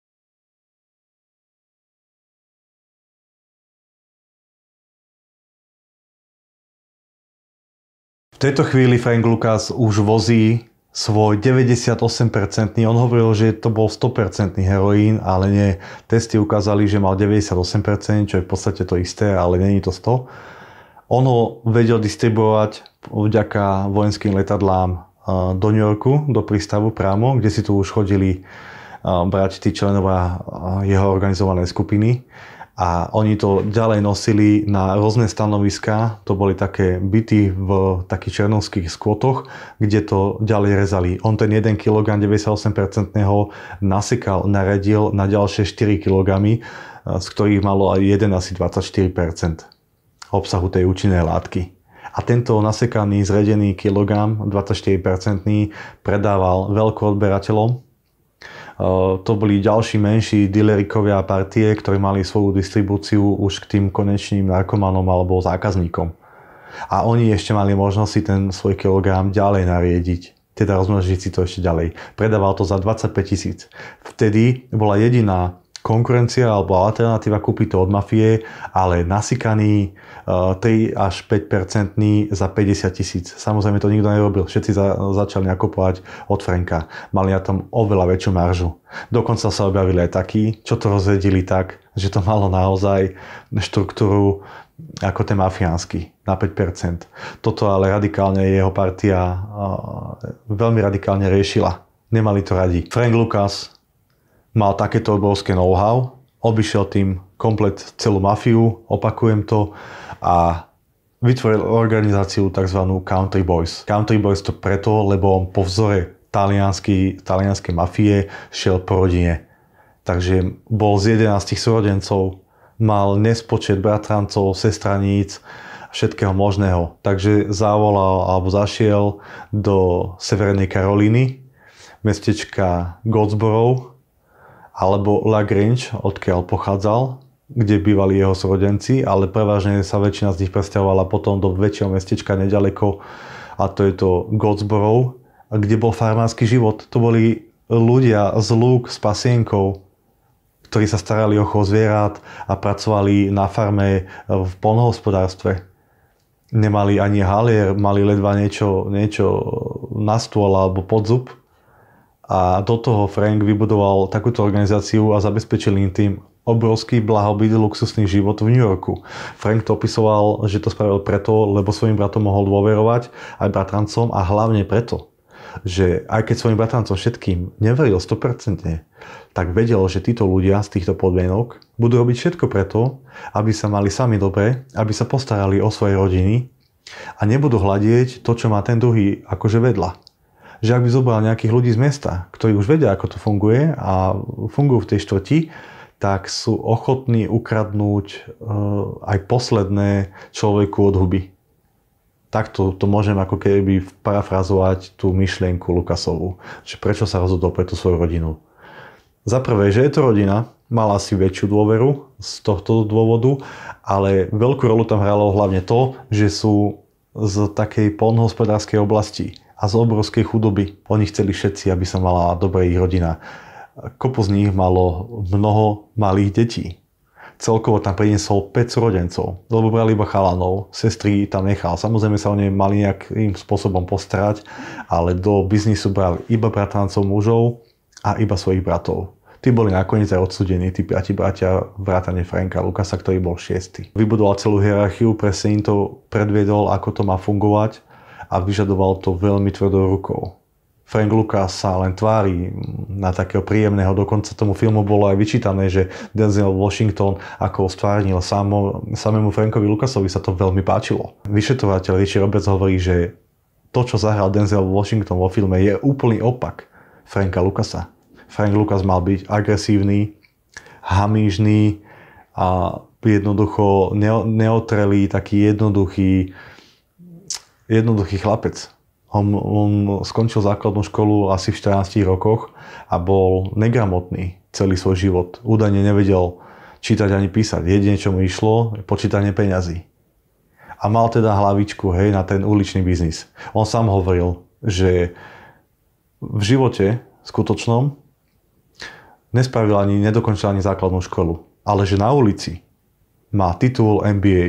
Speaker 1: V tejto chvíli Frank Lucas už vozí svoj deväťdesiatosem percent, on hovoril, že to bol sto percent heroín, ale nie. Testy ukázali, že mal deväťdesiatosem percent, čo je v podstate to isté, ale nie je to sto percent. On ho vedel distribuovať vďaka vojenským letadlám do New Yorku, do prístavu priamo, kde si tu už chodili brať tí členovia jeho organizovanej skupiny. A oni to ďalej nosili na rôzne stanoviská, to boli také byty v takých černovských skvotoch, kde to ďalej rezali. On ten jeden kilogram deväťdesiatosem percent nasekal, naredil na ďalšie štyri kilogramy, z ktorých malo aj jeden asi dvadsaťštyri percent obsahu tej účinnej látky. A tento nasekaný, zredený kilogram, dvadsaťštyri percent, predával veľkoodberateľom. To boli ďalší menší dealerikovia a partie, ktorí mali svoju distribúciu už k tým konečným narkomanom alebo zákazníkom. A oni ešte mali možnosť si ten svoj kilogram ďalej nariediť. Teda rozmnožiť si to ešte ďalej. Predával to za dvadsaťpäť tisíc. Vtedy bola jediná konkurencia alebo alternatíva kúpiť to od mafie, ale nasýkaný tri až päť percent za päťdesiat tisíc. Samozrejme to nikto nerobil. Všetci za, začali nakupovať od Franka. Mali na tom oveľa väčšiu maržu. Dokonca sa objavili aj takí, čo to rozvedili tak, že to malo naozaj štruktúru ako ten mafiánsky na päť percent. Toto ale radikálne jeho partia veľmi radikálne riešila. Nemali to radi. Frank Lucas mal takéto obrovské know-how, obišiel tým komplet celú mafiu, opakujem to, a vytvoril organizáciu tzv. Country Boys. Country Boys to preto, lebo on po vzore talianskej mafie šiel po rodine. Takže bol z jedenástich súrodencov, mal nespočet bratrancov, sestraníc, všetkého možného. Takže zavolal alebo zašiel do Severnej Karolíny, mestečka Goldsboro, alebo La Grange, odkiaľ pochádzal, kde bývali jeho súrodenci, ale prevažne sa väčšina z nich presťahovala potom do väčšieho mestečka nedaleko, a to je to Goldsboro, kde bol farmársky život. To boli ľudia z lúk, s pasienkou, ktorí sa starali o chov zvierat a pracovali na farme v poľnohospodárstve. nemali ani halier, mali ledva niečo, niečo na stôl alebo pod zub. A do toho Frank vybudoval takúto organizáciu a zabezpečil im tým obrovský blahobyt, luxusný život v New Yorku. Frank to opisoval, že to spravil preto, lebo svojim bratom mohol dôverovať, aj bratrancom, a hlavne preto, že aj keď svojim bratrancom všetkým neveril sto percent, tak vedel, že títo ľudia z týchto podmienok budú robiť všetko preto, aby sa mali sami dobre, aby sa postarali o svoje rodiny a nebudú hľadieť to, čo má ten druhý akože vedľa. Že ak by zobral nejakých ľudí z mesta, ktorí už vedia, ako to funguje a fungujú v tej štvrti, tak sú ochotní ukradnúť uh, aj posledné človeku od huby. Takto to môžem ako keby parafrazovať tú myšlienku Lucasovú, že prečo sa rozhodol pre tú svoju rodinu. Za prvé, že je to rodina, mala si väčšiu dôveru z tohto dôvodu, ale veľkú rolu tam hralo hlavne to, že sú z takej poľnohospodárskej oblasti a z obrovskej chudoby. Oni chceli všetci, aby sa mala dobre ich rodina. Kopu z nich malo mnoho malých detí. Celkovo tam priniesol päť súrodencov, lebo brali iba chalanov, sestry tam nechal. Samozrejme sa o ne mali nejakým spôsobom postarať, ale do biznisu brali iba bratrancov mužov a iba svojich bratov. Tí boli nakoniec aj odsúdení, tí piati bratia, vrátane Franka Lucasa, ktorý bol šiesty. Vybudoval celú hierarchiu, presne im to predviedol, ako to má fungovať, a vyžadoval to veľmi tvrdou rukou. Frank Lucas sa len tvári na takého príjemného, dokonca tomu filmu bolo aj vyčítané, že Denzel Washington ako ho stvárnil, samo, samému Frankovi Lucasovi sa to veľmi páčilo. Vyšetrovateľ Richie Roberts hovorí, že to, čo zahral Denzel Washington vo filme, je úplný opak Franka Lucasa. Frank Lucas mal byť agresívny, hamížný a jednoducho neotrelý, taký jednoduchý, jednoduchý chlapec. On, on skončil základnú školu asi v štrnástich rokoch a bol negramotný celý svoj život. Údajne nevedel čítať ani písať. Jedine, čo mu išlo, je počítanie peňazí. A mal teda hlavičku, hej, na ten uličný biznis. On sám hovoril, že v živote skutočnom nespravil ani, nedokončil ani základnú školu. Ale že na ulici má titul M B A.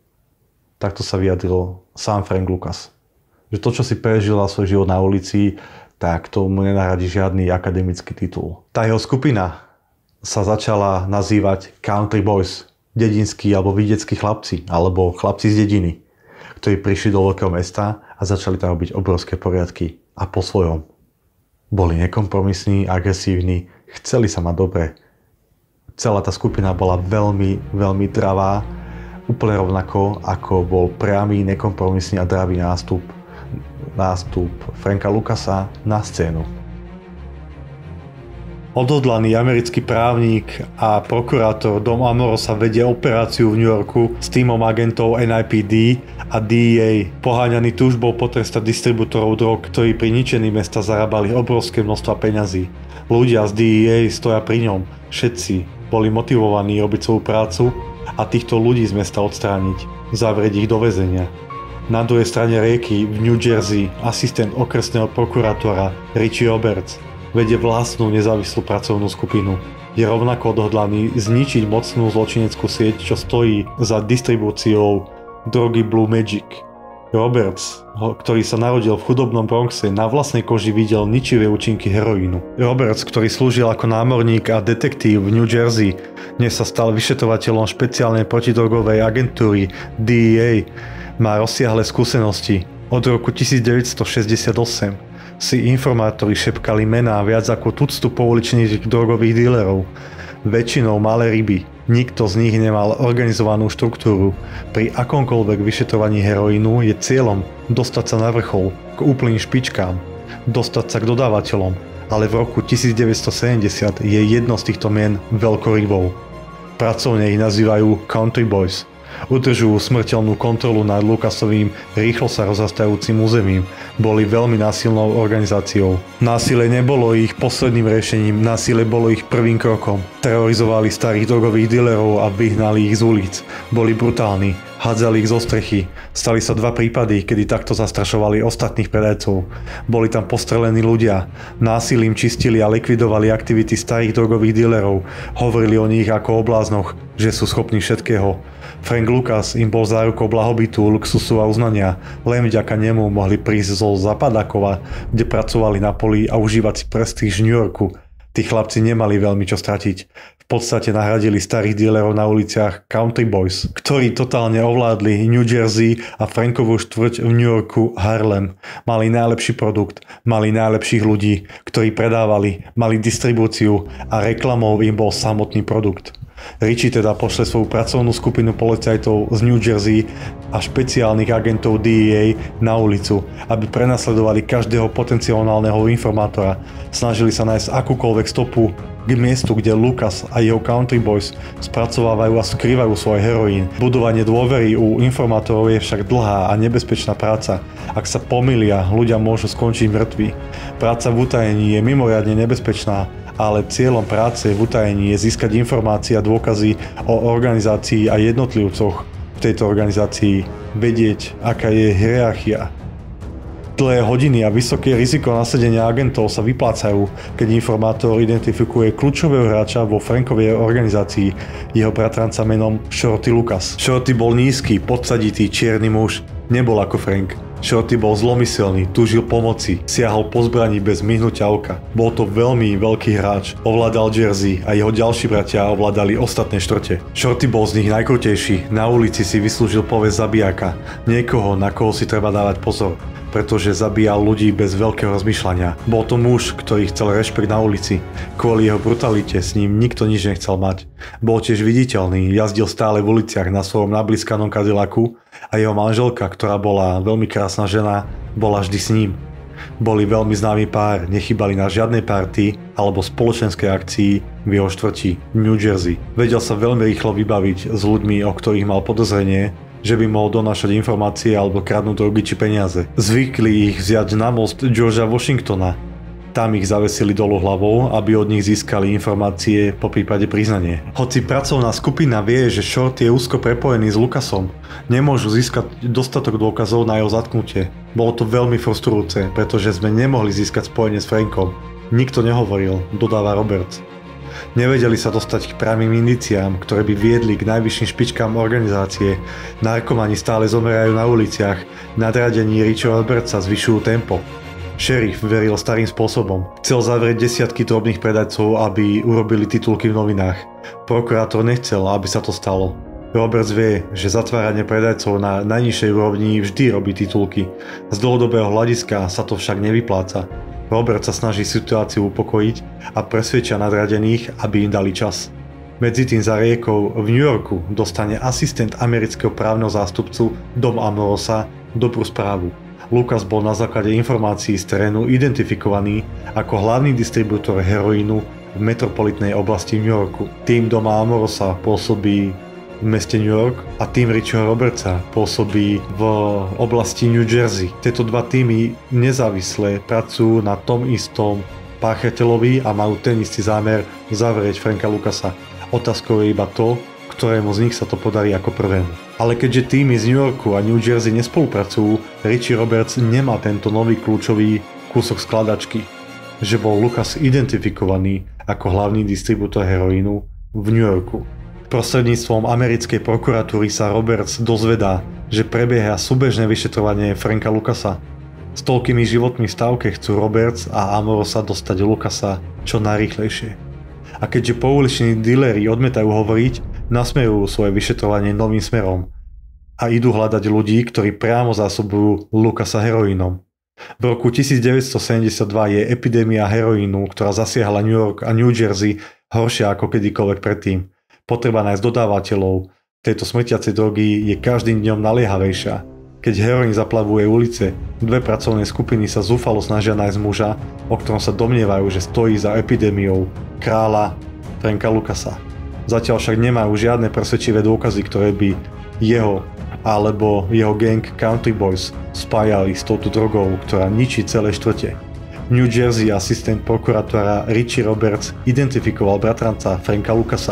Speaker 1: Takto sa vyjadril sám Frank Lucas. Že to, čo si prežil na svoj život na ulici, tak tomu nenahradí žiadny akademický titul. Tá jeho skupina sa začala nazývať Country Boys, dedinskí alebo vidieckí chlapci, alebo chlapci z dediny, ktorí prišli do veľkého mesta a začali tam robiť obrovské poriadky. A po svojom. Boli nekompromisní, agresívni, chceli sa mať dobre. Celá tá skupina bola veľmi, veľmi dravá, úplne rovnako ako bol priamy, nekompromisný a dravý nástup, nástup Franka Lucasa na scénu. Odhodlaný americký právnik a prokurátor Dom Amorosa vedie operáciu v New Yorku s tímom agentov N I P D a D E A, poháňaný túžbou potrestať distribútorov drog, ktorí pri ničení mesta zarábali obrovské množstva peňazí. Ľudia z D E A stoja pri ňom, všetci boli motivovaní robiť svoju prácu a týchto ľudí z mesta odstrániť, zavrieť ich do väzenia. Na druhej strane rieky v New Jersey asistent okresného prokurátora Richie Roberts vedie vlastnú nezávislú pracovnú skupinu. Je rovnako odhodlaný zničiť mocnú zločineckú sieť, čo stojí za distribúciou drogy Blue Magic. Roberts, ktorý sa narodil v chudobnom Bronxe, na vlastnej koži videl ničivé účinky heroínu. Roberts, ktorý slúžil ako námorník a detektív v New Jersey, dnes sa stal vyšetrovateľom špeciálnej protidrogovej agentúry D E A, má rozsiahle skúsenosti. Od roku devätnásťstošesťdesiatosem si informátori šepkali mená viac ako tuctu pouličných drogových dílerov. Väčšinou malé ryby. Nikto z nich nemal organizovanú štruktúru. Pri akomkoľvek vyšetrovaní heroínu je cieľom dostať sa na vrchol, k úplným špičkám, dostať sa k dodávateľom, ale v roku devätnásťstosedemdesiat je jedno z týchto mien veľkorybou. Pracovne ich nazývajú Country Boys. Udržujú smrteľnú kontrolu nad Lucasovým rýchlo sa rozrastajúcim územím. Boli veľmi násilnou organizáciou. Násilie nebolo ich posledným riešením, násilie bolo ich prvým krokom. Terorizovali starých drogových dealerov a vyhnali ich z ulic. Boli brutálni, Hádzali ich zo strechy. Stali sa dva prípady, kedy takto zastrašovali ostatných predajcov. Boli tam postrelení ľudia. Násilím čistili a likvidovali aktivity starých drogových dílerov. Hovorili o nich ako o bláznoch, že sú schopní všetkého. Frank Lucas im bol zárukou blahobytu, luxusu a uznania. Len vďaka nemu mohli prísť zo Zapadakova, kde pracovali na poli a užívať si prestíž v New Yorku. Tí chlapci nemali veľmi čo stratiť. V podstate nahradili starých dílerov na uliciach Country Boys, ktorí totálne ovládli New Jersey a Frankovú štvrť v New Yorku Harlem. Mali najlepší produkt, mali najlepších ľudí, ktorí predávali, mali distribúciu a reklamou im bol samotný produkt. Richie teda pošle svoju pracovnú skupinu policajtov z New Jersey a špeciálnych agentov dé é á na ulicu, aby prenasledovali každého potenciálneho informátora. Snažili sa nájsť akúkoľvek stopu k miestu, kde Lucas a jeho Country Boys spracovávajú a skrývajú svoj heroín. Budovanie dôvery u informátorov je však dlhá a nebezpečná práca. Ak sa pomýlia, ľudia môžu skončiť mŕtvi. Práca v utajení je mimoriadne nebezpečná, ale cieľom práce v utajení je získať informácie a dôkazy o organizácii a jednotlivcoch v tejto organizácii, vedieť, aká je hierarchia. Dlhé hodiny a vysoké riziko nasadenia agentov sa vyplácajú, keď informátor identifikuje kľúčového hráča vo Frankovej organizácii, jeho bratranca menom Shorty Lucas. Shorty bol nízky, podsaditý, čierny muž, nebol ako Frank. Shorty bol zlomyselný, túžil pomoci, siahol po zbraní bez myhnutia oka. Bol to veľmi veľký hráč, ovládal Jersey a jeho ďalší bratia ovládali ostatné štvrte. Shorty bol z nich najkrutejší, na ulici si vyslúžil povesť zabijaka, niekoho, na koho si treba dávať pozor, pretože zabíjal ľudí bez veľkého rozmýšľania. Bol to muž, ktorý chcel rešpekt na ulici. Kvôli jeho brutalite s ním nikto nič nechcel mať. Bol tiež viditeľný, jazdil stále v uliciach na svojom nablískanom Cadillacu a jeho manželka, ktorá bola veľmi krásna žena, bola vždy s ním. Boli veľmi známy pár, nechýbali na žiadnej party alebo spoločenskej akcii v jeho štvrti New Jersey. Vedel sa veľmi rýchlo vybaviť s ľuďmi, o ktorých mal podozrenie, že by mohol donášať informácie alebo kradnúť drogy či peniaze. Zvykli ich vziať na most Georgea Washingtona. Tam ich zavesili dolu hlavou, aby od nich získali informácie, po prípade priznanie. Hoci pracovná skupina vie, že Short je úzko prepojený s Lucasom, nemôžu získať dostatok dôkazov na jeho zatknutie. Bolo to veľmi frustrujúce, pretože sme nemohli získať spojenie s Frankom. Nikto nehovoril, dodáva Roberts. Nevedeli sa dostať k priamym indiciám, ktoré by viedli k najvyšším špičkám organizácie. Narkomani stále zomerajú na uliciach, nadradení Richieho Robertsa zvyšujú tempo. Šerif veril starým spôsobom. Chcel zavrieť desiatky drobných predajcov, aby urobili titulky v novinách. Prokurátor nechcel, aby sa to stalo. Roberts vie, že zatváranie predajcov na najnižšej úrovni vždy robí titulky. Z dlhodobého hľadiska sa to však nevypláca. Robert sa snaží situáciu upokojiť a presvedčia nadradených, aby im dali čas. Medzi tým za riekou v New Yorku dostane asistent amerického právneho zástupcu Dom Amorosa dobrú správu. Lucas bol na základe informácií z terénu identifikovaný ako hlavný distribútor heroínu v metropolitnej oblasti New Yorku. Tým Doma Amorosa pôsobí v meste New York a tým Richieho Robertsa pôsobí v oblasti New Jersey. Tieto dva týmy nezávisle pracujú na tom istom páchateľovi a majú ten istý zámer zavrieť Franka Lucasa. Otázkou je iba to, ktorému z nich sa to podarí ako prvému. Ale keďže týmy z New Yorku a New Jersey nespolupracujú, Richie Roberts nemá tento nový kľúčový kúsok skladačky, že bol Lucas identifikovaný ako hlavný distribútor heroínu v New Yorku. Prostredníctvom americkej prokuratúry sa Roberts dozvedá, že prebieha súbežné vyšetrovanie Franka Lucasa. S toľkými životmi v stávke chcú Roberts a Amorosa dostať Lucasa čo najrýchlejšie. A keďže pouliční díleri odmietajú hovoriť, nasmerujú svoje vyšetrovanie novým smerom a idú hľadať ľudí, ktorí priamo zásobujú Lucasa heroínom. V roku devätnásťstosedemdesiatdva je epidémia heroínu, ktorá zasiahla New York a New Jersey, horšia ako kedykoľvek predtým. Potreba nájsť dodávateľov tejto smrtiacej drogy je každým dňom naliehavejšia. Keď heroín zaplavuje ulice, dve pracovné skupiny sa zúfalo snažia nájsť muža, o ktorom sa domnievajú, že stojí za epidémiou, kráľa Franka Lucasa. Zatiaľ však nemajú žiadne presvedčivé dôkazy, ktoré by jeho alebo jeho gang Country Boys spájali s touto drogou, ktorá ničí celé štvrte. New Jersey asistent prokurátora Richie Roberts identifikoval bratranca Franka Lucasa.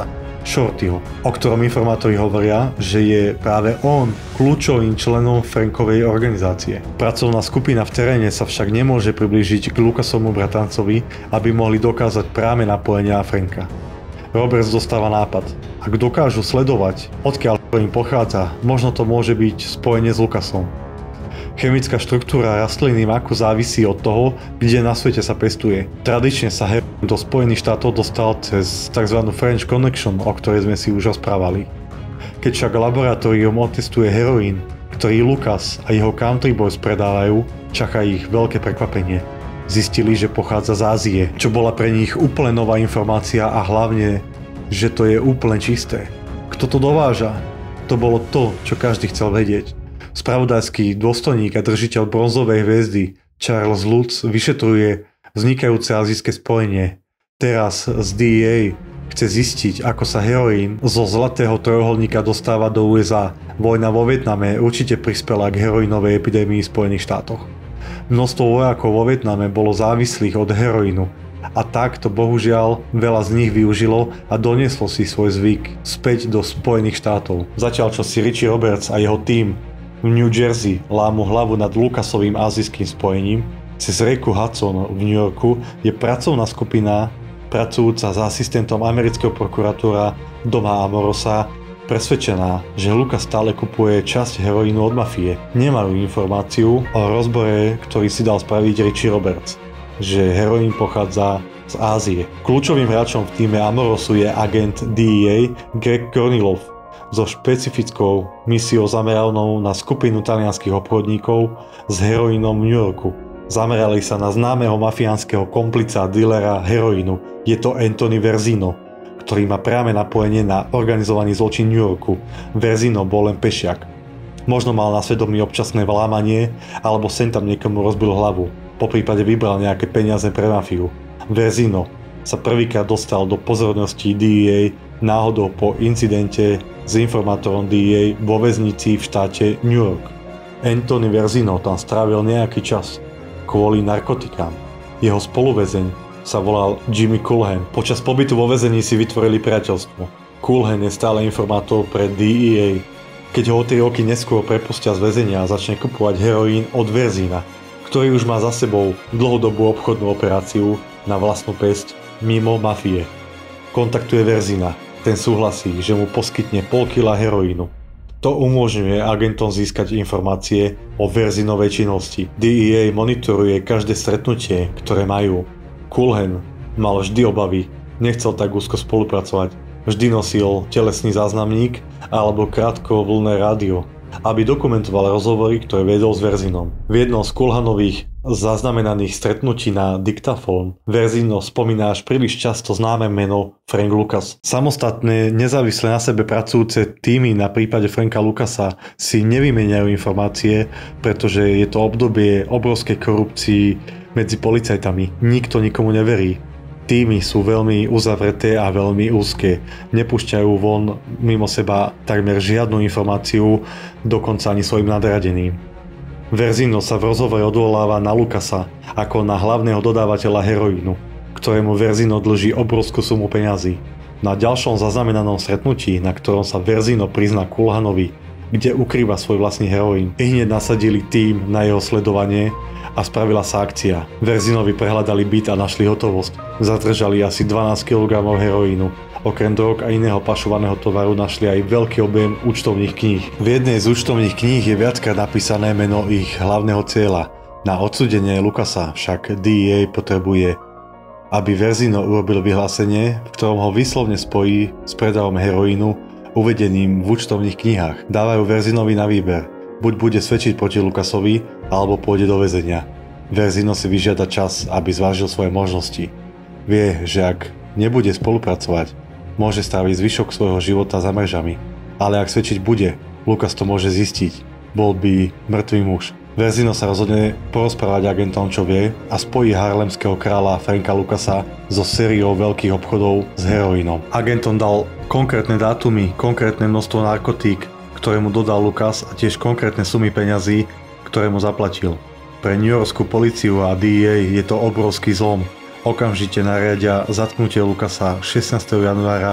Speaker 1: Shortyho, o ktorom informátori hovoria, že je práve on kľúčovým členom Frankovej organizácie. Pracovná skupina v teréne sa však nemôže priblížiť k Lucasovmu bratancovi, aby mohli dokázať práve napojenia Franka. Roberts dostáva nápad. Ak dokážu sledovať, odkiaľ im pochádza, možno to môže byť spojenie s Lucasom. Chemická štruktúra rastliny maku závisí od toho, kde na svete sa pestuje. Tradične sa heroín do Spojených štátov dostal cez tzv. French Connection, o ktorej sme si už rozprávali. Keď však laboratórium otestuje heroín, ktorý Lucas a jeho country boys predávajú, čaká ich veľké prekvapenie. Zistili, že pochádza z Ázie, čo bola pre nich úplne nová informácia a hlavne, že to je úplne čisté. Kto to dováža? To bolo to, čo každý chcel vedieť. Spravodajský dôstojník a držiteľ bronzovej hviezdy Charles Lutz vyšetruje vznikajúce azijské spojenie. Teraz z dé é chce zistiť, ako sa heroín zo zlatého trojuholníka dostáva do ú es á. Vojna vo Vietname určite prispela k heroínovej epidémii v Spojených štátoch. Množstvo vojakov vo Vietname bolo závislých od heroínu a takto bohužiaľ veľa z nich využilo a donieslo si svoj zvyk späť do Spojených štátov. Zatiaľ čo si Richie Roberts a jeho tím v New Jersey lámu hlavu nad Lucasovým azijským spojením, cez rieku Hudson v New Yorku je pracovná skupina pracujúca s asistentom amerického prokurátora Doma Amorosa presvedčená, že Lucas stále kupuje časť heroínu od mafie. Nemajú informáciu o rozbore, ktorý si dal spraviť Richie Roberts, že heroín pochádza z Ázie. Kľúčovým hráčom v týme Amorosu je agent dé é Greg Kornilov so špecifickou misiou zameranou na skupinu talianskych obchodníkov s heroínom v New Yorku. Zamerali sa na známeho mafiánskeho komplica a dealera heroínu. Je to Anthony Versino, ktorý má priame napojenie na organizovaný zločin New Yorku. Versino bol len pešiak. Možno mal na svedomí občasné vlámanie, alebo sem tam niekomu rozbil hlavu. Poprípade vybral nejaké peniaze pre mafiu. Versino sa prvýkrát dostal do pozornosti dé é náhodou po incidente s informátorom dé é vo väznici v štáte New York. Anthony Versino tam strávil nejaký čas kvôli narkotikám. Jeho spoluväzeň sa volal Jimmy Cullen. Počas pobytu vo väzení si vytvorili priateľstvo. Cullen je stále informátor pre dé é. Keď ho o tri roky neskôr prepustia z väzenia a začne kupovať heroín od Versina, ktorý už má za sebou dlhodobú obchodnú operáciu na vlastnú päsť mimo mafie. Kontaktuje Versina. Ten súhlasí, že mu poskytne pol kila heroínu. To umožňuje agentom získať informácie o Versinovej činnosti. dé é monitoruje každé stretnutie, ktoré majú. Cullen mal vždy obavy, nechcel tak úzko spolupracovať. Vždy nosil telesný záznamník alebo krátkovlnné rádio, aby dokumentoval rozhovory, ktoré viedol s Versinom. V jednom z Cullenových zaznamenaných stretnutí na diktafón Versino spomína až príliš často známe meno Frank Lucas. Samostatné, nezávisle na sebe pracujúce týmy na prípade Franka Lucasa si nevymeniajú informácie, pretože je to obdobie obrovskej korupcii medzi policajtami. Nikto nikomu neverí. Týmy sú veľmi uzavreté a veľmi úzke. Nepúšťajú von mimo seba takmer žiadnu informáciu, dokonca ani svojim nadradeným. Versino sa v rozhovore odvoláva na Lucasa ako na hlavného dodávateľa heroínu, ktorému Versino dlží obrovskú sumu peňazí. Na ďalšom zaznamenanom stretnutí, na ktorom sa Versino prizná Cullenovi, kde ukrýva svoj vlastný heroín, i hneď nasadili tým na jeho sledovanie a spravila sa akcia. Versinovi prehľadali byt a našli hotovosť. Zadržali asi dvanásť kilogramov heroínu. Okrem drog a iného pašovaného tovaru našli aj veľký objem účtovných kníh. V jednej z účtovných kníh je viackrát napísané meno ich hlavného cieľa. Na odsúdenie Lucasa však dé é potrebuje, aby Versino urobil vyhlásenie, v ktorom ho výslovne spojí s predajom heroínu uvedeným v účtovných knihách. Dávajú Versinovi na výber. Buď bude svedčiť proti Lucasovi, alebo pôjde do väzenia. Versino si vyžiada čas, aby zvážil svoje možnosti. Vie, že ak nebude spolupracovať, môže stráviť zvyšok svojho života za mrežami. Ale ak svedčiť bude, Lucas to môže zistiť. Bol by mŕtvý muž. Versino sa rozhodne porozprávať agentom, čo vie, a spojí harlemského kráľa Franka Lucasa so sériou veľkých obchodov s heroínom. Agentom dal konkrétne dátumy, konkrétne množstvo narkotík, ktoré mu dodal Lucas, a tiež konkrétne sumy peňazí, ktoré mu zaplatil. Pre newyorskú políciu a dé á je to obrovský zlom. Okamžite nariadia zatknutie Lucasa šestnásteho januára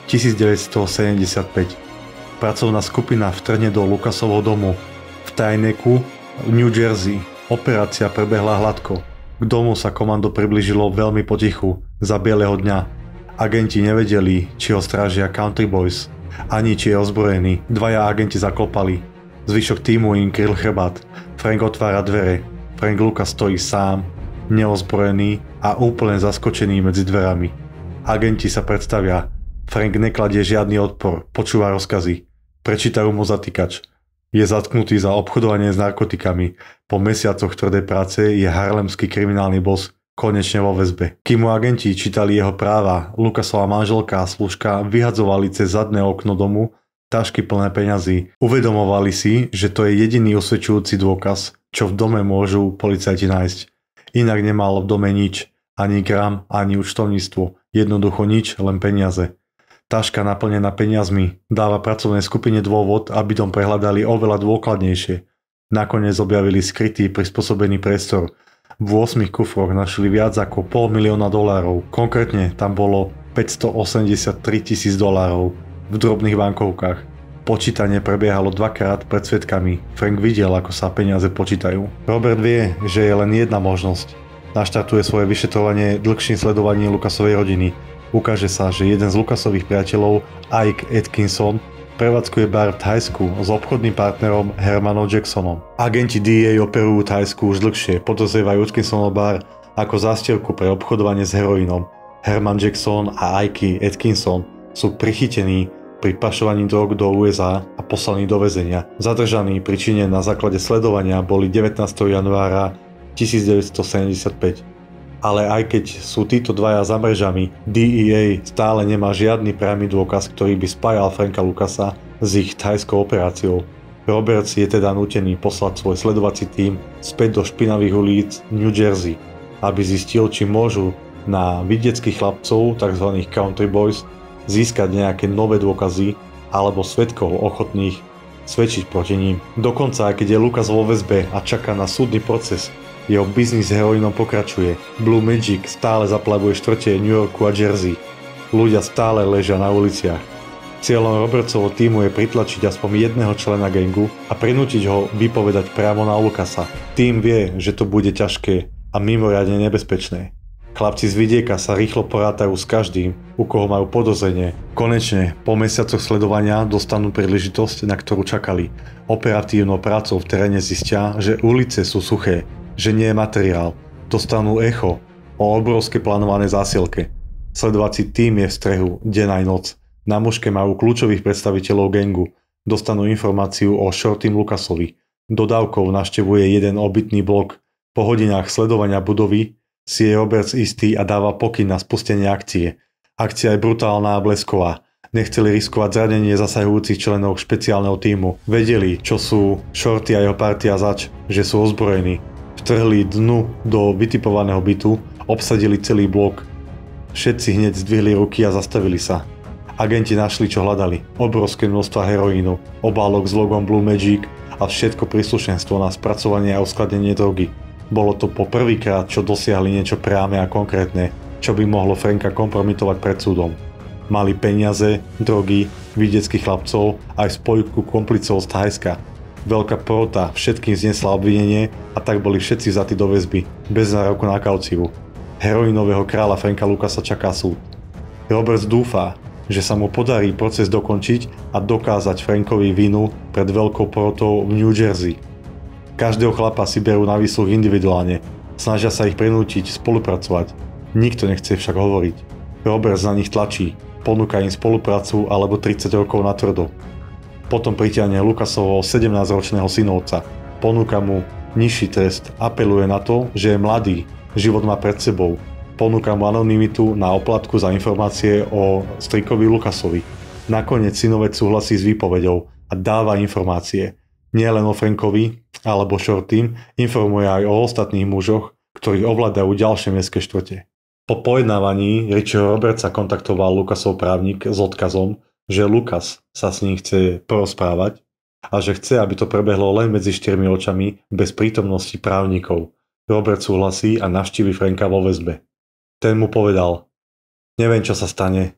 Speaker 1: tisícdeväťstosedemdesiatpäť. Pracovná skupina vtrhne do Lucasovho domu v Tajneku, New Jersey. Operácia prebehla hladko. K domu sa komando priblížilo veľmi potichu, za bieleho dňa. Agenti nevedeli, či ho strážia Country Boys, ani či je ozbrojený. Dvaja agenti zaklopali. Zvyšok týmu im kryl chrbát. Frank otvára dvere. Frank Lucas stojí sám, neozbrojený a úplne zaskočený medzi dverami. Agenti sa predstavia. Frank nekladie žiadny odpor, počúva rozkazy. Prečítajú mu zatýkač. Je zatknutý za obchodovanie s narkotikami. Po mesiacoch tvrdej práce je harlemský kriminálny boss konečne vo väzbe. Kým mu agenti čítali jeho práva, Lucasova manželka a služka vyhadzovali cez zadné okno domu tašky plné peňazí. Uvedomovali si, že to je jediný usvedčujúci dôkaz, čo v dome môžu policajti nájsť. Inak nemal v dome nič, ani gram, ani účtovníctvo. Jednoducho nič, len peniaze. Taška naplnená peniazmi dáva pracovnej skupine dôvod, aby dom prehľadali oveľa dôkladnejšie. Nakoniec objavili skrytý prispôsobený priestor. V ôsmich kufroch našli viac ako pol milióna dolárov. Konkrétne tam bolo päťstoosemdesiattri tisíc dolárov v drobných bankovkách. Počítanie prebiehalo dvakrát pred svedkami. Frank videl, ako sa peniaze počítajú. Robert vie, že je len jedna možnosť. Naštartuje svoje vyšetrovanie dlhším sledovaním Lucasovej rodiny. Ukáže sa, že jeden z Lucasových priateľov, Ike Atkinson, prevádzkuje bar v Thajsku s obchodným partnerom Hermanom Jacksonom. Agenti dé á operujú Thajsku už dlhšie, podozrievajú Atkinsonov bar ako zástierku pre obchodovanie s heroínom. Herman Jackson a Ike Atkinson sú prichytení pri pašovaní drog do ú es á a poslaní do väzenia. Zadržaní pri čine na základe sledovania boli devätnásteho januára tisícdeväťstosedemdesiatpäť. Ale aj keď sú títo dvaja za mrežami, dé á stále nemá žiadny priamy dôkaz, ktorý by spájal Franka Lucasa s ich thajskou operáciou. Roberts je teda nútený poslať svoj sledovací tím späť do špinavých ulic New Jersey, aby zistil, či môžu na vidieckých chlapcov, tzv. Country Boys, získať nejaké nové dôkazy alebo svedkov ochotných svedčiť proti ním. Dokonca, aj keď je Lucas vo väzbe a čaká na súdny proces, jeho biznis s heroínom pokračuje. Blue Magic stále zaplavuje štvrte New Yorku a Jersey. Ľudia stále ležia na uliciach. Cieľom Robertsovho týmu je pritlačiť aspoň jedného člena gangu a prinútiť ho vypovedať priamo na Lucasa. Tým vie, že to bude ťažké a mimoriadne nebezpečné. Chlapci z vidieka sa rýchlo porátajú s každým, u koho majú podozrenie. Konečne, po mesiacoch sledovania dostanú príležitosť, na ktorú čakali. Operatívnou prácou v teréne zistia, že ulice sú suché, že nie je materiál. Dostanú echo o obrovské plánované zásielke. Sledovací tím je v strehu deň aj noc. Na muške majú kľúčových predstaviteľov gangu. Dostanú informáciu o Shortym Lucasovi. Dodávkou navštevuje jeden obytný blok. Po hodinách sledovania budovy si je Roberts istý a dáva pokyn na spustenie akcie. Akcia je brutálna a blesková. Nechceli riskovať zranenie zasahujúcich členov špeciálneho tímu. Vedeli, čo sú Shorty a jeho partia zač, že sú ozbrojení. Vtrhli dnu do vytipovaného bytu, obsadili celý blok. Všetci hneď zdvihli ruky a zastavili sa. Agenti našli, čo hľadali. Obrovské množstva heroínu, obálok s logom Blue Magic a všetko príslušenstvo na spracovanie a uskladnenie drogy. Bolo to po prvýkrát, čo dosiahli niečo priame a konkrétne, čo by mohlo Franka kompromitovať pred súdom. Mali peniaze, drogy, vidieckých chlapcov aj spojku komplicov z Thajska. Veľká porota všetkým znesla obvinenie a tak boli všetci vzatí do väzby, bez nároku na kauciu. Heroínového kráľa Franka Lucasa čaká súd. Roberts dúfa, že sa mu podarí proces dokončiť a dokázať Frankovi vinu pred veľkou porotou v New Jersey. Každého chlapa si berú na výsluch individuálne, snažia sa ich prinútiť spolupracovať. Nikto nechce však hovoriť. Roberts na nich tlačí, ponúka im spoluprácu alebo tridsať rokov na tvrdo. Potom pritiahne Lucasovho sedemnásťročného synovca. Ponúka mu nižší trest, apeluje na to, že je mladý, život má pred sebou. Ponúka mu anonymitu na oplatku za informácie o strikovi Lucasovi. Nakoniec synovec súhlasí s výpovedou a dáva informácie. Nie len o Frankovi alebo Shortym, informuje aj o ostatných mužoch, ktorí ovládajú ďalšie mestské štvrte. Po pojednávaní Richieho Robertsa kontaktoval Lucasov právnik s odkazom, že Lucas sa s ním chce porozprávať a že chce, aby to prebehlo len medzi štyrmi očami bez prítomnosti právnikov. Robert súhlasí a navštívi Franka vo väzbe. Ten mu povedal: neviem, čo sa stane,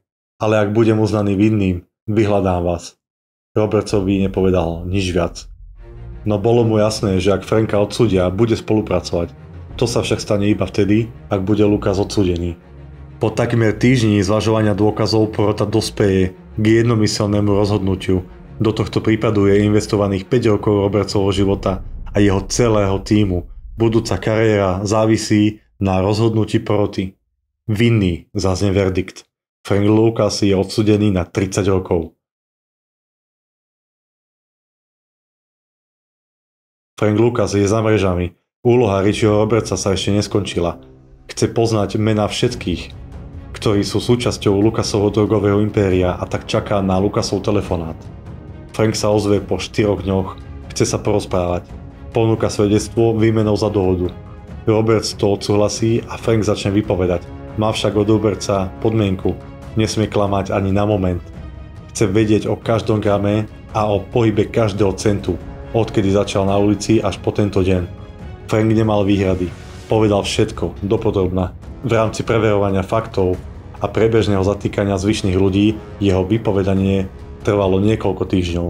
Speaker 1: ale ak budem uznaný vinným, vyhľadám vás. Robertsovi nepovedal nič viac. No bolo mu jasné, že ak Franka odsúdia, bude spolupracovať. To sa však stane iba vtedy, ak bude Lucas odsúdený. Po takmer týždni zvažovania dôkazov porota dospeje k jednomyselnému rozhodnutiu. Do tohto prípadu je investovaných päť rokov Robertsovho života a jeho celého tímu. Budúca kariéra závisí na rozhodnutí poroty. Vinný, zaznie verdikt. Frank Lucas je odsúdený na tridsať rokov. Frank Lucas je za mrežami. Úloha Richieho Robertsa sa ešte neskončila. Chce poznať mená všetkých, ktorí sú súčasťou Lucasovho drogového impéria, a tak čaká na Lucasov telefonát. Frank sa ozve po štyroch dňoch, chce sa porozprávať. Ponúka svedectvo výmenou za dohodu. Roberts to odsúhlasí a Frank začne vypovedať. Má však od Robertsa podmienku. Nesmie klamať ani na moment. Chce vedieť o každom grame a o pohybe každého centu, odkedy začal na ulici až po tento deň. Frank nemal výhrady. Povedal všetko, dopodrobna. V rámci preverovania faktov a prebežného zatýkania zvyšných ľudí jeho vypovedanie trvalo niekoľko týždňov.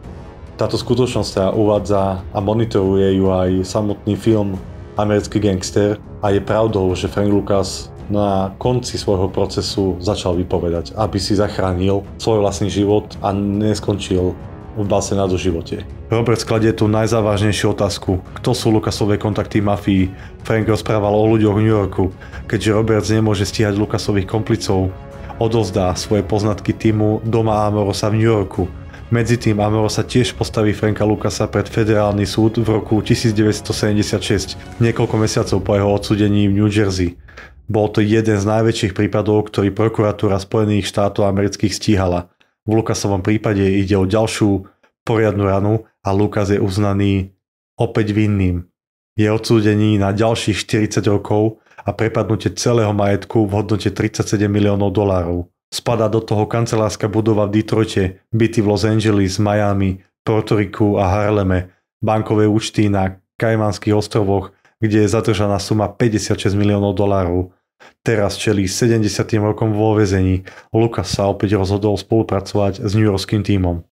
Speaker 1: Táto skutočnosť sa uvádza a monitoruje ju aj samotný film Americký gangster a je pravdou, že Frank Lucas na konci svojho procesu začal vypovedať, aby si zachránil svoj vlastný život a neskončil v base na doživote. Robert skladie tú najzávažnejšiu otázku. Kto sú Lucasové kontakty mafii? Frank rozprával o ľuďoch v New Yorku. Keďže Robert nemôže stíhať Lucasových komplicov, odovzdá svoje poznatky týmu doma Amorosa v New Yorku. Medzi tým Amorosa tiež postaví Franka Lucasa pred federálny súd v roku devätnásťstosedemdesiatšesť, niekoľko mesiacov po jeho odsúdení v New Jersey. Bol to jeden z najväčších prípadov, ktorý prokuratúra Spojených štátov amerických stíhala. V Lucasovom prípade ide o ďalšiu poriadnu ranu a Lucas je uznaný opäť vinným. Je odsúdený na ďalších štyridsať rokov a prepadnutie celého majetku v hodnote tridsaťsedem miliónov dolárov. Spadá do toho kancelárska budova v Detroite, byty v Los Angeles, Miami, Puerto Riku a Harleme, bankové účty na Kajmanských ostrovoch, kde je zadržaná suma päťdesiatšesť miliónov dolárov. Teraz čelí sedemdesiatym rokom vo väzení. Lucas sa opäť rozhodol spolupracovať s newyorským tímom.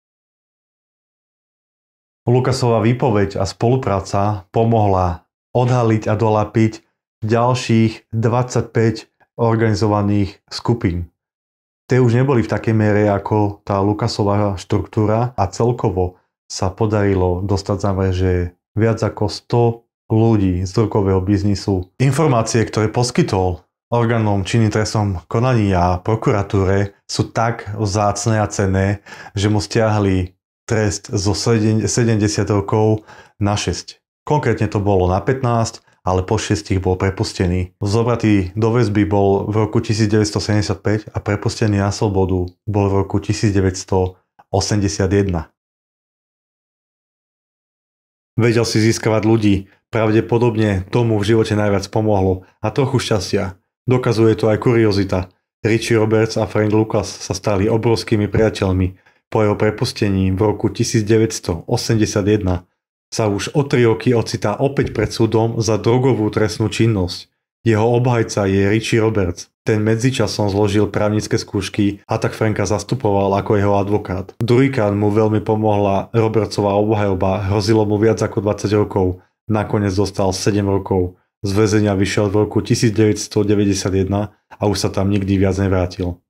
Speaker 1: Lucasova výpoveď a spolupráca pomohla odhaliť a dolapiť ďalších dvadsaťpäť organizovaných skupín. Tie už neboli v takej miere ako tá Lucasová štruktúra a celkovo sa podarilo dostať za mreže viac ako sto ľudí z drogového biznisu. Informácie, ktoré poskytol orgánom činným trestnom konaní a prokuratúre, sú tak vzácne a cenné, že mu stiahli trest zo sedemdesiat rokov na šesť. Konkrétne to bolo na pätnásť, ale po šiestich bol prepustený. Zobratý do väzby bol v roku devätnásťstosedemdesiatpäť a prepustený na slobodu bol v roku devätnásťstoosemdesiatjeden. Vedel si získavať ľudí, pravdepodobne tomu v živote najviac pomohlo a trochu šťastia. Dokazuje to aj kuriozita. Richie Roberts a Frank Lucas sa stali obrovskými priateľmi. Po jeho prepustení v roku devätnásťstoosemdesiatjeden sa už o tri roky ocitá opäť pred súdom za drogovú trestnú činnosť. Jeho obhajca je Richie Roberts. Ten medzičasom zložil právnické skúšky a tak Franka zastupoval ako jeho advokát. Druhýkrát mu veľmi pomohla Robertsová obhajoba, hrozilo mu viac ako dvadsať rokov. Nakoniec dostal sedem rokov. Z väzenia vyšiel v roku devätnásťstodeväťdesiatjeden a už sa tam nikdy viac nevrátil.